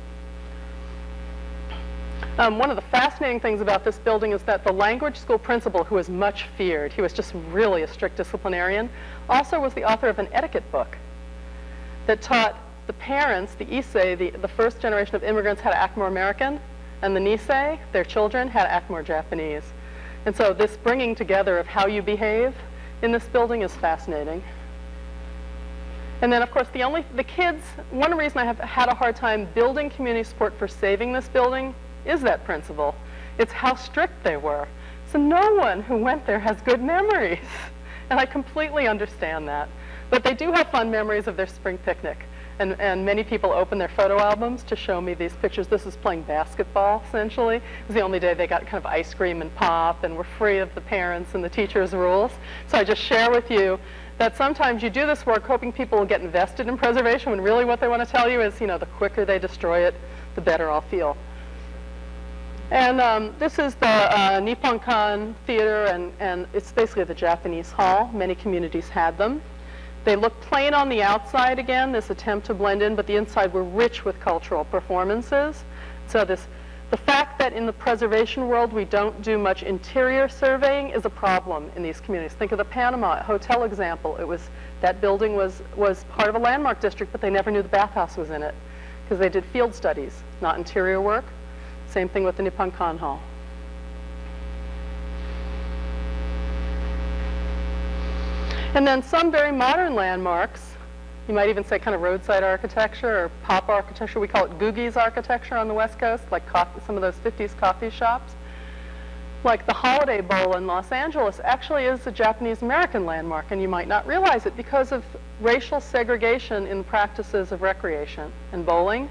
Um, one of the fascinating things about this building is that the language school principal, who was much feared, he was just really a strict disciplinarian, also was the author of an etiquette book that taught the parents, the Issei, the, the first generation of immigrants, how to act more American, and the Nisei, their children, how to act more Japanese. And so this bringing together of how you behave in this building is fascinating. And then, of course, the only, the kids, one reason I have had a hard time building community support for saving this building is that principle. It's how strict they were. So no one who went there has good memories. And I completely understand that. But they do have fun memories of their spring picnic. And, and many people open their photo albums to show me these pictures. This is playing basketball, essentially. It was the only day they got kind of ice cream and pop and were free of the parents and the teachers' rules. So I just share with you that sometimes you do this work hoping people will get invested in preservation when really what they want to tell you is, you know, the quicker they destroy it, the better I'll feel. And um, this is the uh, Nipponkan Theater, and, and it's basically the Japanese hall. Many communities had them. They look plain on the outside again, this attempt to blend in, but the inside were rich with cultural performances. So this, the fact that in the preservation world we don't do much interior surveying is a problem in these communities. Think of the Panama Hotel example. It was, that building was, was part of a landmark district, but they never knew the bathhouse was in it because they did field studies, not interior work. Same thing with the Nipponkan Hall. And then some very modern landmarks, you might even say kind of roadside architecture or pop architecture. We call it Googie's architecture on the West Coast, like coffee, some of those fifties coffee shops. Like the Holiday Bowl in Los Angeles actually is a Japanese-American landmark, and you might not realize it because of racial segregation in practices of recreation and bowling.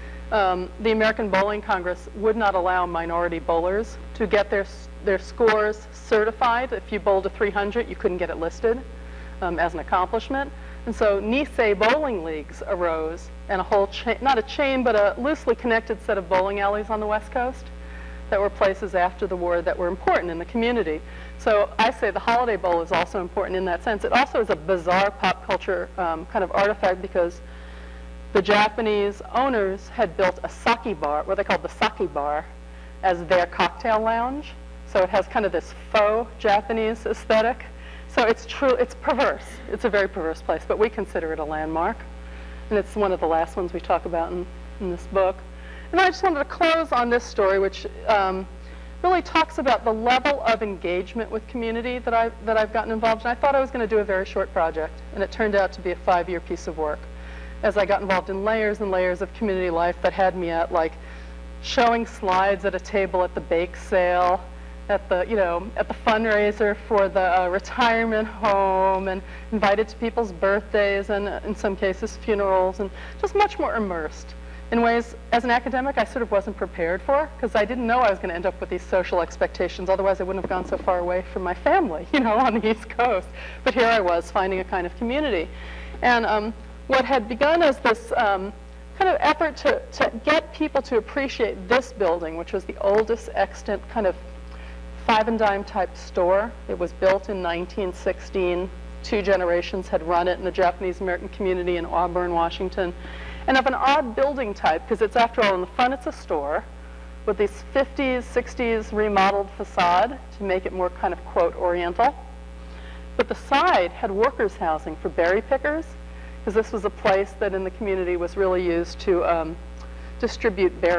Um, the American Bowling Congress would not allow minority bowlers to get their, their scores certified. If you bowled a three hundred, you couldn't get it listed um, as an accomplishment. And so Nisei bowling leagues arose, and a whole chain, not a chain, but a loosely connected set of bowling alleys on the West Coast that were places after the war that were important in the community. So I say the Holiday Bowl is also important in that sense. It also is a bizarre pop culture um, kind of artifact because the Japanese owners had built a sake bar, what they called the sake bar, as their cocktail lounge. So it has kind of this faux Japanese aesthetic. So it's true, it's perverse. It's a very perverse place, but we consider it a landmark. And it's one of the last ones we talk about in, in this book. And I just wanted to close on this story, which um, really talks about the level of engagement with community that, I, that I've gotten involved in. I thought I was going to do a very short project, and it turned out to be a five-year piece of work. As I got involved in layers and layers of community life that had me at, like, showing slides at a table at the bake sale, at the, you know, at the fundraiser for the uh, retirement home, and invited to people's birthdays and, uh, in some cases, funerals, and just much more immersed in ways, as an academic, I sort of wasn't prepared for, because I didn't know I was going to end up with these social expectations. Otherwise, I wouldn't have gone so far away from my family, you know, on the East Coast. But here I was, finding a kind of community. And um, what had begun as this um, kind of effort to, to get people to appreciate this building, which was the oldest extant kind of five and dime type store. It was built in nineteen sixteen. Two generations had run it in the Japanese American community in Auburn, Washington. And of an odd building type, because it's, after all, in the front it's a store with these fifties, sixties remodeled facade to make it more kind of, quote, oriental. But the side had workers' housing for berry pickers, because this was a place that in the community was really used to um, distribute berries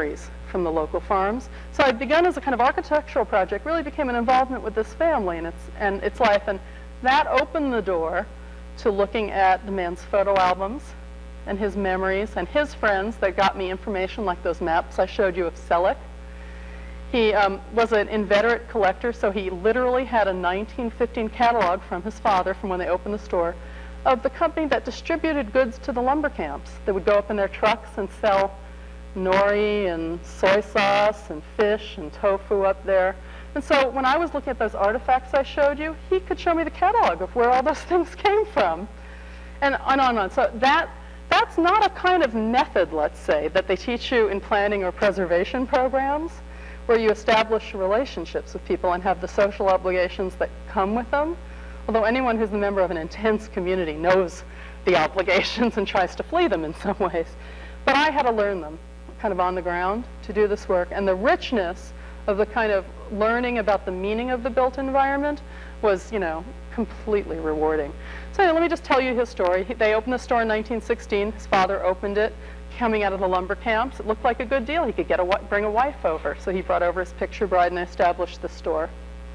from the local farms. So I'd begun as a kind of architectural project, really became an involvement with this family and its, and its life. And that opened the door to looking at the man's photo albums and his memories and his friends that got me information like those maps I showed you of Selleck. He um, was an inveterate collector, so he literally had a nineteen fifteen catalog from his father from when they opened the store of the company that distributed goods to the lumber camps. They would go up in their trucks and sell nori and soy sauce and fish and tofu up there. And so when I was looking at those artifacts I showed you, he could show me the catalog of where all those things came from. And on and on and on. So that, that's not a kind of method, let's say, that they teach you in planning or preservation programs, where you establish relationships with people and have the social obligations that come with them. Although anyone who's a member of an intense community knows the obligations and tries to flee them in some ways. But I had to learn them kind of on the ground to do this work. And the richness of the kind of learning about the meaning of the built environment was, you know, completely rewarding. So let me just tell you his story. He, they opened the store in nineteen sixteen. His father opened it coming out of the lumber camps. It looked like a good deal. He could get a, bring a wife over. So he brought over his picture bride and established the store.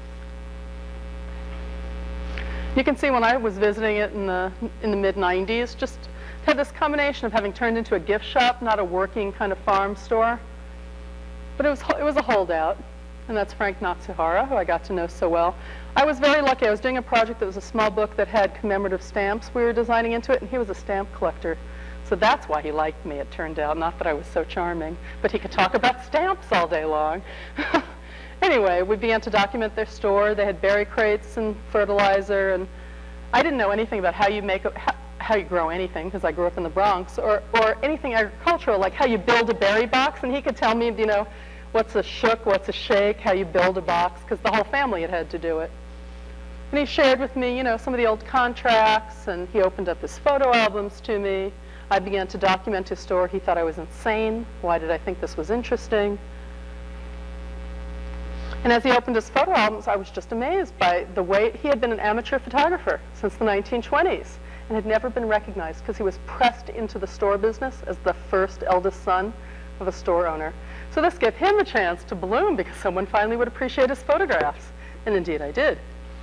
You can see when I was visiting it in the, in the mid nineties, just had this combination of having turned into a gift shop, not a working kind of farm store. But it was, it was a holdout, and that's Frank Natsuhara, who I got to know so well. I was very lucky. I was doing a project that was a small book that had commemorative stamps we were designing into it, and he was a stamp collector. So that's why he liked me, it turned out. Not that I was so charming, but he could talk about stamps all day long. Anyway, we began to document their store. They had berry crates and fertilizer, and I didn't know anything about how you make a, how, how you grow anything, because I grew up in the Bronx, or, or anything agricultural, like how you build a berry box. And he could tell me, you know, what's a shook, what's a shake, how you build a box, because the whole family had had to do it. And he shared with me, you know, some of the old contracts, and he opened up his photo albums to me. I began to document his store. He thought I was insane. Why did I think this was interesting? And as he opened his photo albums, I was just amazed by the way he had been an amateur photographer since the nineteen twenties and had never been recognized because he was pressed into the store business as the first eldest son of a store owner. So this gave him a chance to bloom because someone finally would appreciate his photographs. And indeed I did.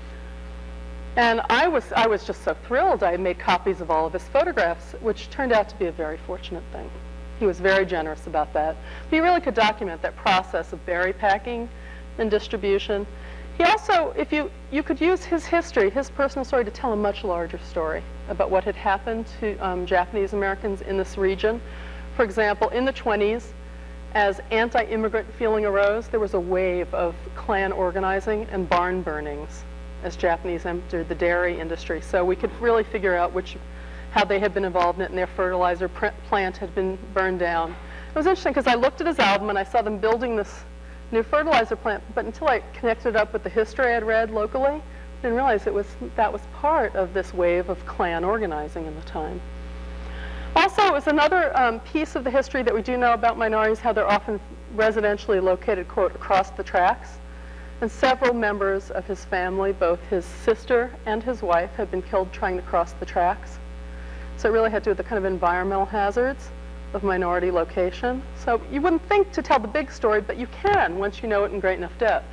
And I was, I was just so thrilled. I had made copies of all of his photographs, which turned out to be a very fortunate thing. He was very generous about that. But he really could document that process of berry packing and distribution. He also, if you, you could use his history, his personal story, to tell a much larger story about what had happened to um, Japanese Americans in this region. For example, in the twenties, as anti-immigrant feeling arose, there was a wave of Klan organizing and barn burnings as Japanese entered the dairy industry. So we could really figure out which, how they had been involved in it, and their fertilizer plant had been burned down. It was interesting because I looked at his album and I saw them building this new fertilizer plant, but until I connected it up with the history I had read locally, I didn't realize it was, that was part of this wave of Klan organizing in the time. Also, it was another um, piece of the history that we do know about minorities, how they're often residentially located, quote, across the tracks. And several members of his family, both his sister and his wife, had been killed trying to cross the tracks. So it really had to do with the kind of environmental hazards of minority location. So you wouldn't think to tell the big story, but you can once you know it in great enough depth.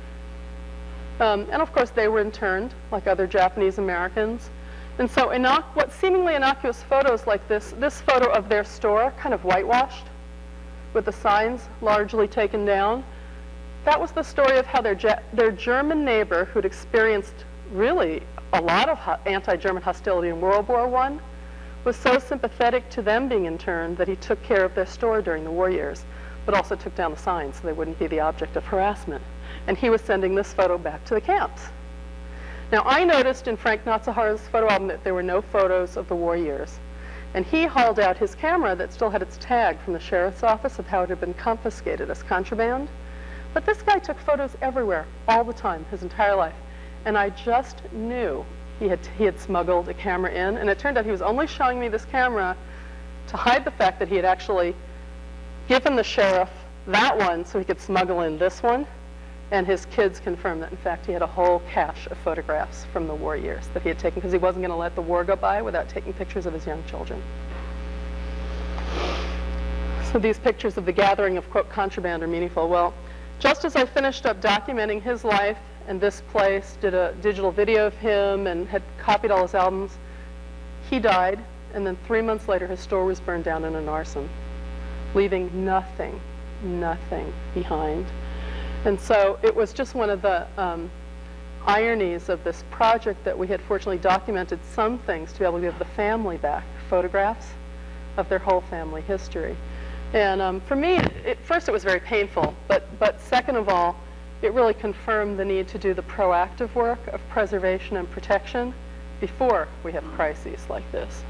Um, and of course, they were interned, like other Japanese Americans. And so innoc what seemingly innocuous photos like this, this photo of their store, kind of whitewashed, with the signs largely taken down, that was the story of how their, their German neighbor, who'd experienced really a lot of anti-German hostility in World War One, was so sympathetic to them being interned that he took care of their store during the war years, but also took down the signs so they wouldn't be the object of harassment. And he was sending this photo back to the camps. Now, I noticed in Frank Natsuhara's photo album that there were no photos of the war years. And he hauled out his camera that still had its tag from the sheriff's office of how it had been confiscated as contraband. But this guy took photos everywhere, all the time, his entire life. And I just knew he had, he had smuggled a camera in. And it turned out he was only showing me this camera to hide the fact that he had actually given the sheriff that one so he could smuggle in this one. And his kids confirmed that, in fact, he had a whole cache of photographs from the war years that he had taken because he wasn't going to let the war go by without taking pictures of his young children. So these pictures of the gathering of, quote, contraband are meaningful. Well, just as I finished up documenting his life and this place, did a digital video of him and had copied all his albums, he died, and then three months later his store was burned down in an arson, leaving nothing, nothing behind. And so it was just one of the um, ironies of this project that we had fortunately documented some things to be able to give the family back photographs of their whole family history. And um, for me, at first it was very painful, but, but second of all, it really confirmed the need to do the proactive work of preservation and protection before we have crises like this.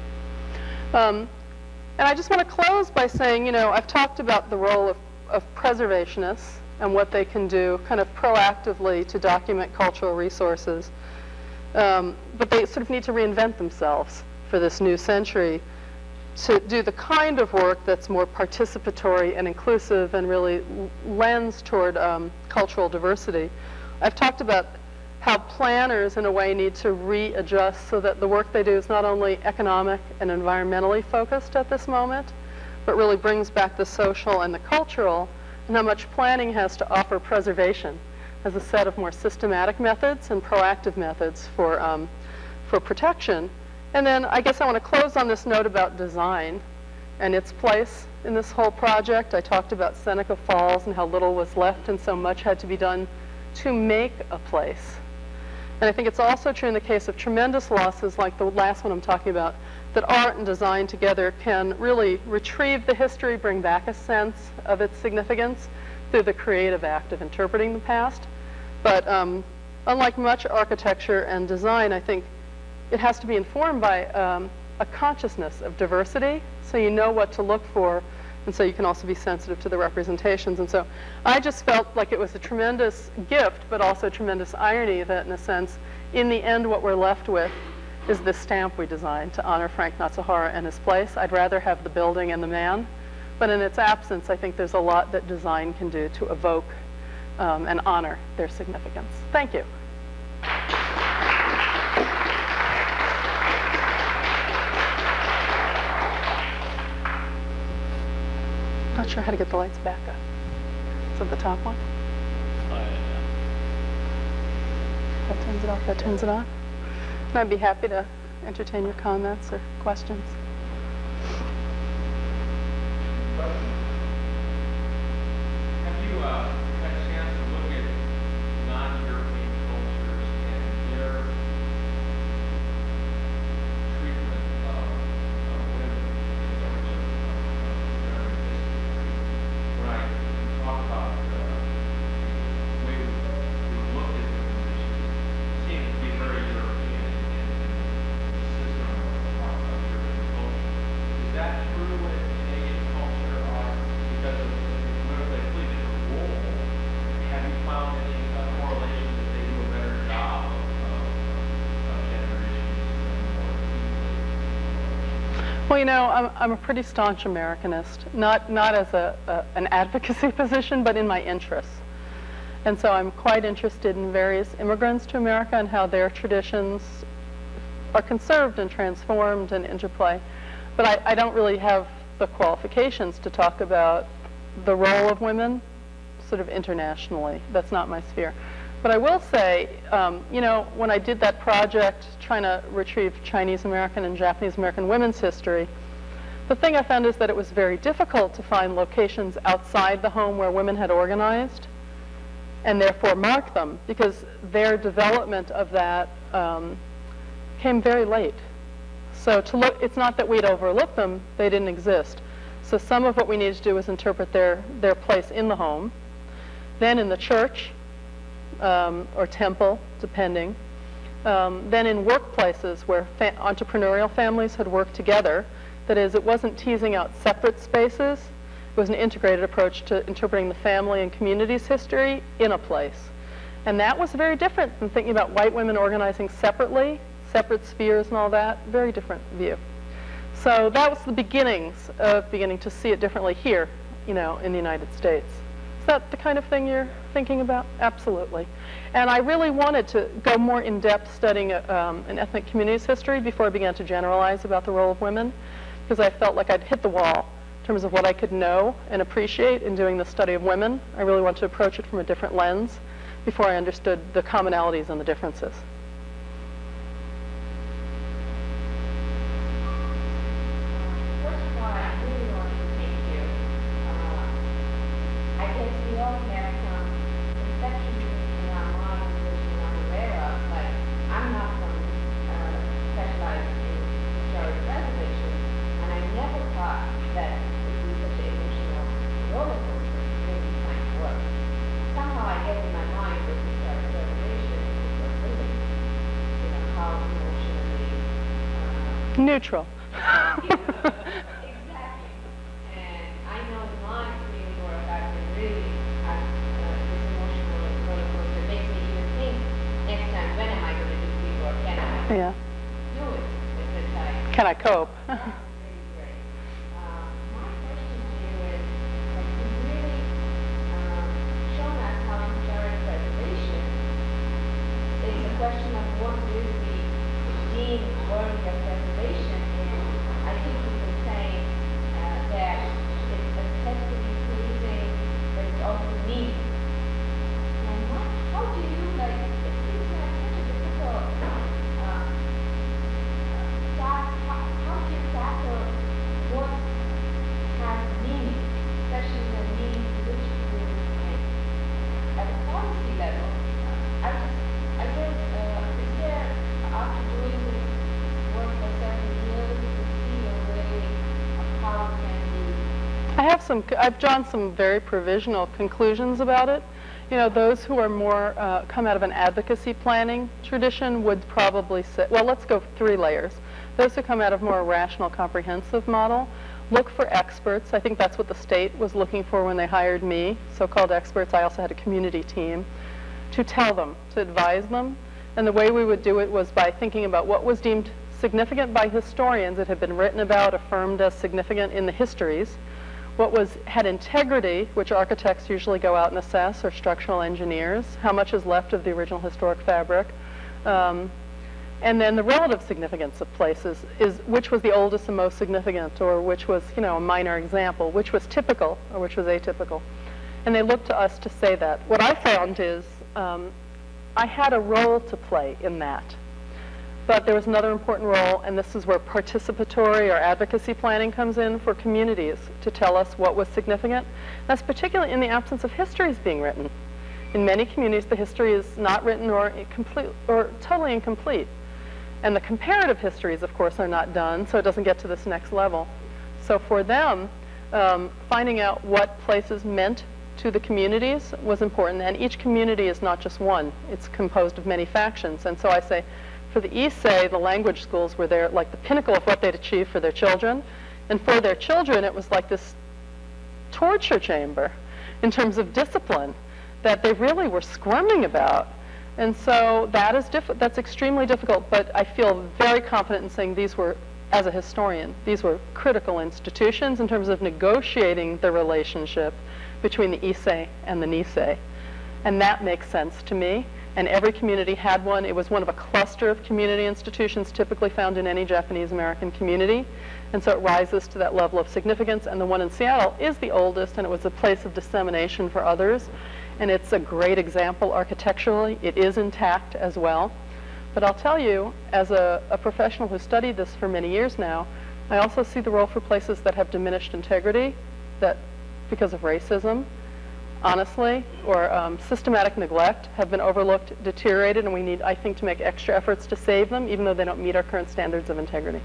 Um, and I just want to close by saying, you know, I've talked about the role of, of preservationists and what they can do kind of proactively to document cultural resources. Um, but they sort of need to reinvent themselves for this new century to do the kind of work that's more participatory and inclusive and really lends toward um, cultural diversity. I've talked about how planners, in a way, need to readjust so that the work they do is not only economic and environmentally focused at this moment, but really brings back the social and the cultural, and how much planning has to offer preservation as a set of more systematic methods and proactive methods for, um, for protection. And then I guess I want to close on this note about design and its place in this whole project. I talked about Seneca Falls and how little was left and so much had to be done to make a place. And I think it's also true in the case of tremendous losses like the last one I'm talking about, that art and design together can really retrieve the history, bring back a sense of its significance through the creative act of interpreting the past. But um, unlike much architecture and design, I think it has to be informed by um, a consciousness of diversity, so you know what to look for, and so you can also be sensitive to the representations. And so I just felt like it was a tremendous gift, but also tremendous irony that, in a sense, in the end, what we're left with is this stamp we designed to honor Frank Natsuhara and his place. I'd rather have the building and the man, but in its absence, I think there's a lot that design can do to evoke um, and honor their significance. Thank you. Not sure how to get the lights back up. Is it the top one? That turns it off, that turns it on. And I'd be happy to entertain your comments or questions. Have you uh, had a chance to look at non-European cultures and their treatment of, of women in terms of uh, their history? When I talk about uh, the way we, we look at different issues, it seems to be very European in, in the system of, of European culture. Is that true in Canadian culture, or because of where they play different role? Have you found any uh, correlation that they do a better job of, of, of gender issues more deeply? Well, you know, I'm, I'm a pretty staunch Americanist, not, not as a, a, an advocacy position, but in my interests. And so I'm quite interested in various immigrants to America and how their traditions are conserved and transformed and interplay. But I, I don't really have the qualifications to talk about the role of women sort of internationally. That's not my sphere. But I will say, um, you know, when I did that project trying to retrieve Chinese American and Japanese American women's history, the thing I found is that it was very difficult to find locations outside the home where women had organized and therefore mark them, because their development of that um, came very late. So to look, it's not that we'd overlooked them, they didn't exist. So some of what we needed to do was interpret their, their place in the home, then in the church, um, or temple, depending, um, then in workplaces where fa entrepreneurial families had worked together. That is, it wasn't teasing out separate spaces, it was an integrated approach to interpreting the family and community's history in a place. And that was very different than thinking about white women organizing separately, separate spheres and all that, very different view. So that was the beginnings of beginning to see it differently here, you know, in the United States. Is that the kind of thing you're thinking about? Absolutely. And I really wanted to go more in depth studying um, an ethnic community's history before I began to generalize about the role of women, because I felt like I'd hit the wall in terms of what I could know and appreciate in doing the study of women. I really want to approach it from a different lens before I understood the commonalities and the differences. Neutral. Exactly. And I know my feeling or about it really uh, uh, this emotional roller coaster makes me even think next time, when am I going to do people, or can I Yeah. do it at the time? Can I cope? Very great. Uh, my question to you is, have you really um, shown us how interior preservation is a question of what is the deemed worthy of preservation? I think you've been saying uh, that it's a test to be pleasing, but it's also needed. And what, how do you, like, it seems like such a difficult uh, task. How, how do you tackle what has meaning, especially the meaning to which you can, at a policy level? Uh, I just, I guess, uh, is there, after doing this work for several years, I have some, I've drawn some very provisional conclusions about it. You know, those who are more, uh, come out of an advocacy planning tradition would probably say, well, let's go three layers. Those who come out of more rational, comprehensive model, look for experts. I think that's what the state was looking for when they hired me, so-called experts. I also had a community team to tell them, to advise them. And the way we would do it was by thinking about what was deemed significant by historians. It had been written about, affirmed as significant in the histories. What was had integrity, which architects usually go out and assess, or structural engineers. How much is left of the original historic fabric? Um, and then the relative significance of places is which was the oldest and most significant, or which was, you know, a minor example, which was typical, or which was atypical. And they looked to us to say that. What I found is um, I had a role to play in that. But there was another important role, and this is where participatory or advocacy planning comes in for communities to tell us what was significant. That's particularly in the absence of histories being written. In many communities, the history is not written or complete or totally incomplete. And the comparative histories, of course, are not done, so it doesn't get to this next level. So for them, um, finding out what places meant to the communities was important. And each community is not just one. It's composed of many factions. And so I say, for the East, say, the language schools were there, like the pinnacle of what they'd achieved for their children. And for their children, it was like this torture chamber in terms of discipline that they really were squirming about. And so that is diff that's extremely difficult, but I feel very confident in saying these were, as a historian, these were critical institutions in terms of negotiating the relationship between the Issei and the Nisei. And that makes sense to me. And every community had one. It was one of a cluster of community institutions typically found in any Japanese American community. And so it rises to that level of significance. And the one in Seattle is the oldest, and it was a place of dissemination for others. And it's a great example architecturally. It is intact as well. But I'll tell you, as a, a professional who studied this for many years now, I also see the role for places that have diminished integrity, that because of racism, honestly, or um, systematic neglect, have been overlooked, deteriorated, and we need, I think, to make extra efforts to save them, even though they don't meet our current standards of integrity.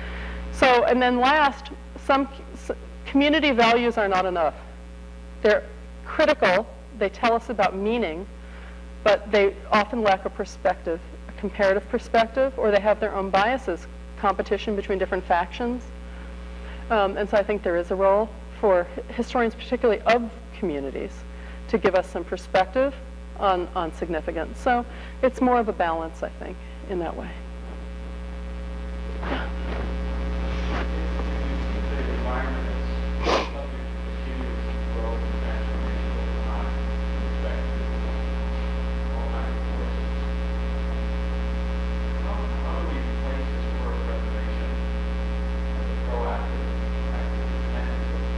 So, and then last, some s community values are not enough. They're critical, they tell us about meaning, but they often lack a perspective, a comparative perspective, or they have their own biases, competition between different factions. Um, and so I think there is a role for historians, particularly of communities, to give us some perspective on, on significance. So it's more of a balance, I think, in that way. The environment is subject to continuous growth and transformation over time with respect to all kinds of forces. How, how do we place historic preservation as a proactive, active defense of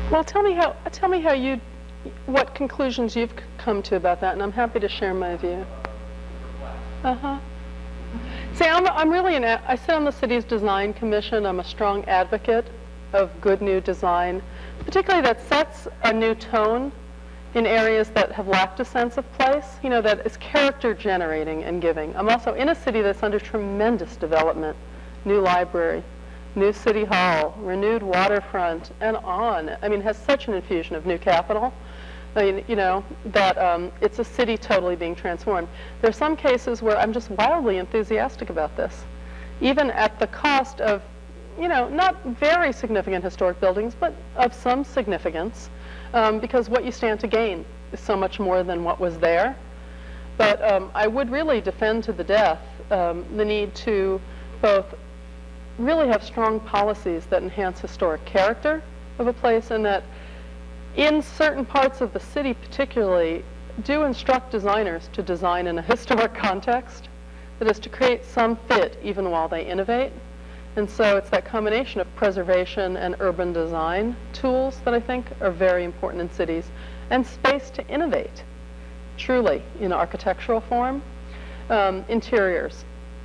Well, tell me how, tell me how you, what conclusions you've c- come to about that, and I'm happy to share my view. Uh-huh. See, I'm, I'm really an, a- I sit on the city's design commission. I'm a strong advocate of good new design, particularly that sets a new tone in areas that have lacked a sense of place, you know, that is character generating and giving. I'm also in a city that's under tremendous development, new library, new city hall, renewed waterfront, and on. I mean, has such an infusion of new capital. I mean, you know, that um, it's a city totally being transformed. There are some cases where I'm just wildly enthusiastic about this, even at the cost of, you know, not very significant historic buildings, but of some significance, um, because what you stand to gain is so much more than what was there. But um, I would really defend to the death um, the need to both really have strong policies that enhance historic character of a place, and that in certain parts of the city particularly do instruct designers to design in a historic context, that is to create some fit even while they innovate. And so it's that combination of preservation and urban design tools that I think are very important in cities, and space to innovate truly in architectural form. Um, interiors.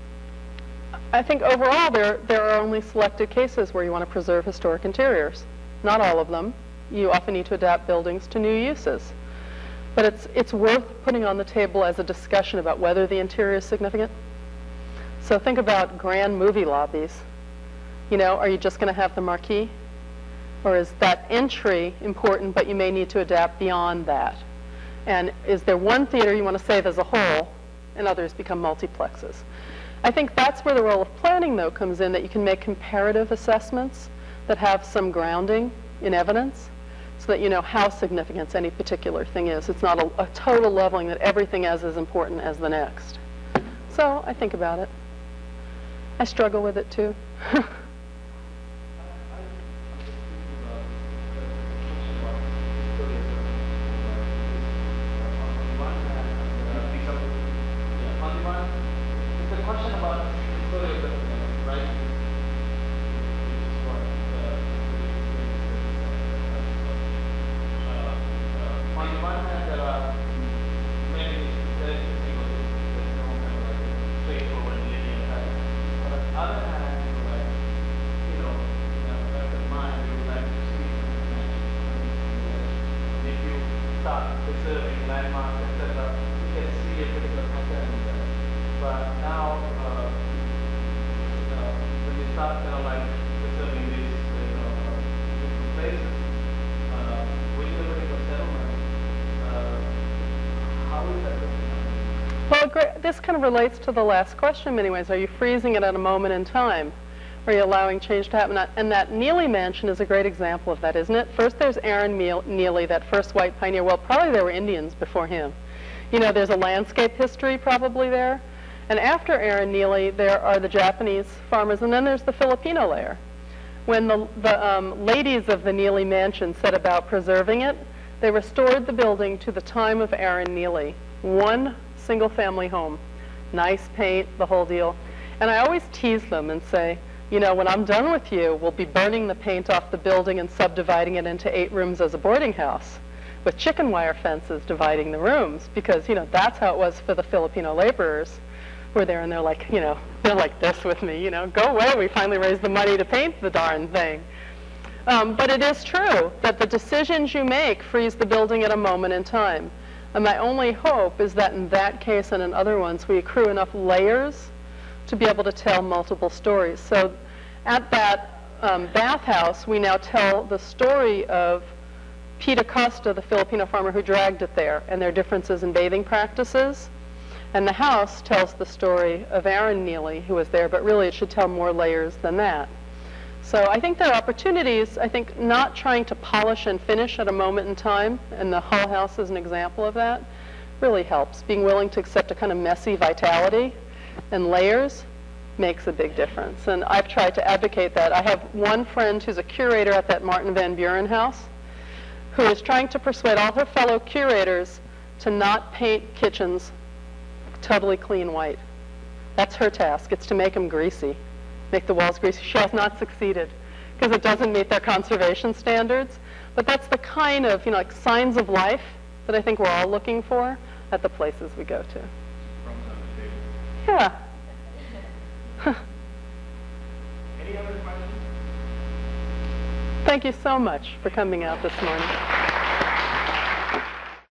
I think overall there, there are only selected cases where you want to preserve historic interiors. Not all of them. You often need to adapt buildings to new uses. But it's, it's worth putting on the table as a discussion about whether the interior is significant. So think about grand movie lobbies. You know, are you just going to have the marquee? Or is that entry important, but you may need to adapt beyond that? And is there one theater you want to save as a whole, and others become multiplexes? I think that's where the role of planning, though, comes in, that you can make comparative assessments that have some grounding in evidence, so that you know how significant any particular thing is. It's not a, a total leveling that everything is as important as the next. So I think about it. I struggle with it, too. This kind of relates to the last question in many ways. Are you freezing it at a moment in time? Are you allowing change to happen? And that Neely Mansion is a great example of that, isn't it? First there's Aaron Neely, that first white pioneer. Well, probably there were Indians before him. You know, there's a landscape history probably there. And after Aaron Neely, there are the Japanese farmers, and then there's the Filipino layer. When the, the um, ladies of the Neely Mansion set about preserving it, they restored the building to the time of Aaron Neely. One single family home, nice paint, the whole deal. And I always tease them and say, you know, when I'm done with you, we'll be burning the paint off the building and subdividing it into eight rooms as a boarding house, with chicken wire fences dividing the rooms, because, you know, that's how it was for the Filipino laborers who were there, and they're like, you know, they're like this with me, you know, go away, we finally raised the money to paint the darn thing. Um, but it is true that the decisions you make freeze the building at a moment in time. And my only hope is that in that case and in other ones, we accrue enough layers to be able to tell multiple stories. So at that um, bathhouse, we now tell the story of Pete Acosta, the Filipino farmer who dragged it there, and their differences in bathing practices. And the house tells the story of Aaron Neely, who was there, but really it should tell more layers than that. So I think there are opportunities, I think not trying to polish and finish at a moment in time, and the Hull House is an example of that, really helps. Being willing to accept a kind of messy vitality and layers makes a big difference. And I've tried to advocate that. I have one friend who's a curator at that Martin Van Buren house who is trying to persuade all her fellow curators to not paint kitchens totally clean white. That's her task. It's to make them greasy. Make the walls greasy. She has not succeeded because it doesn't meet their conservation standards. But that's the kind of, you know, like signs of life that I think we're all looking for at the places we go to. Crumbs on the table. Yeah. Any other questions? Thank you so much for coming out this morning.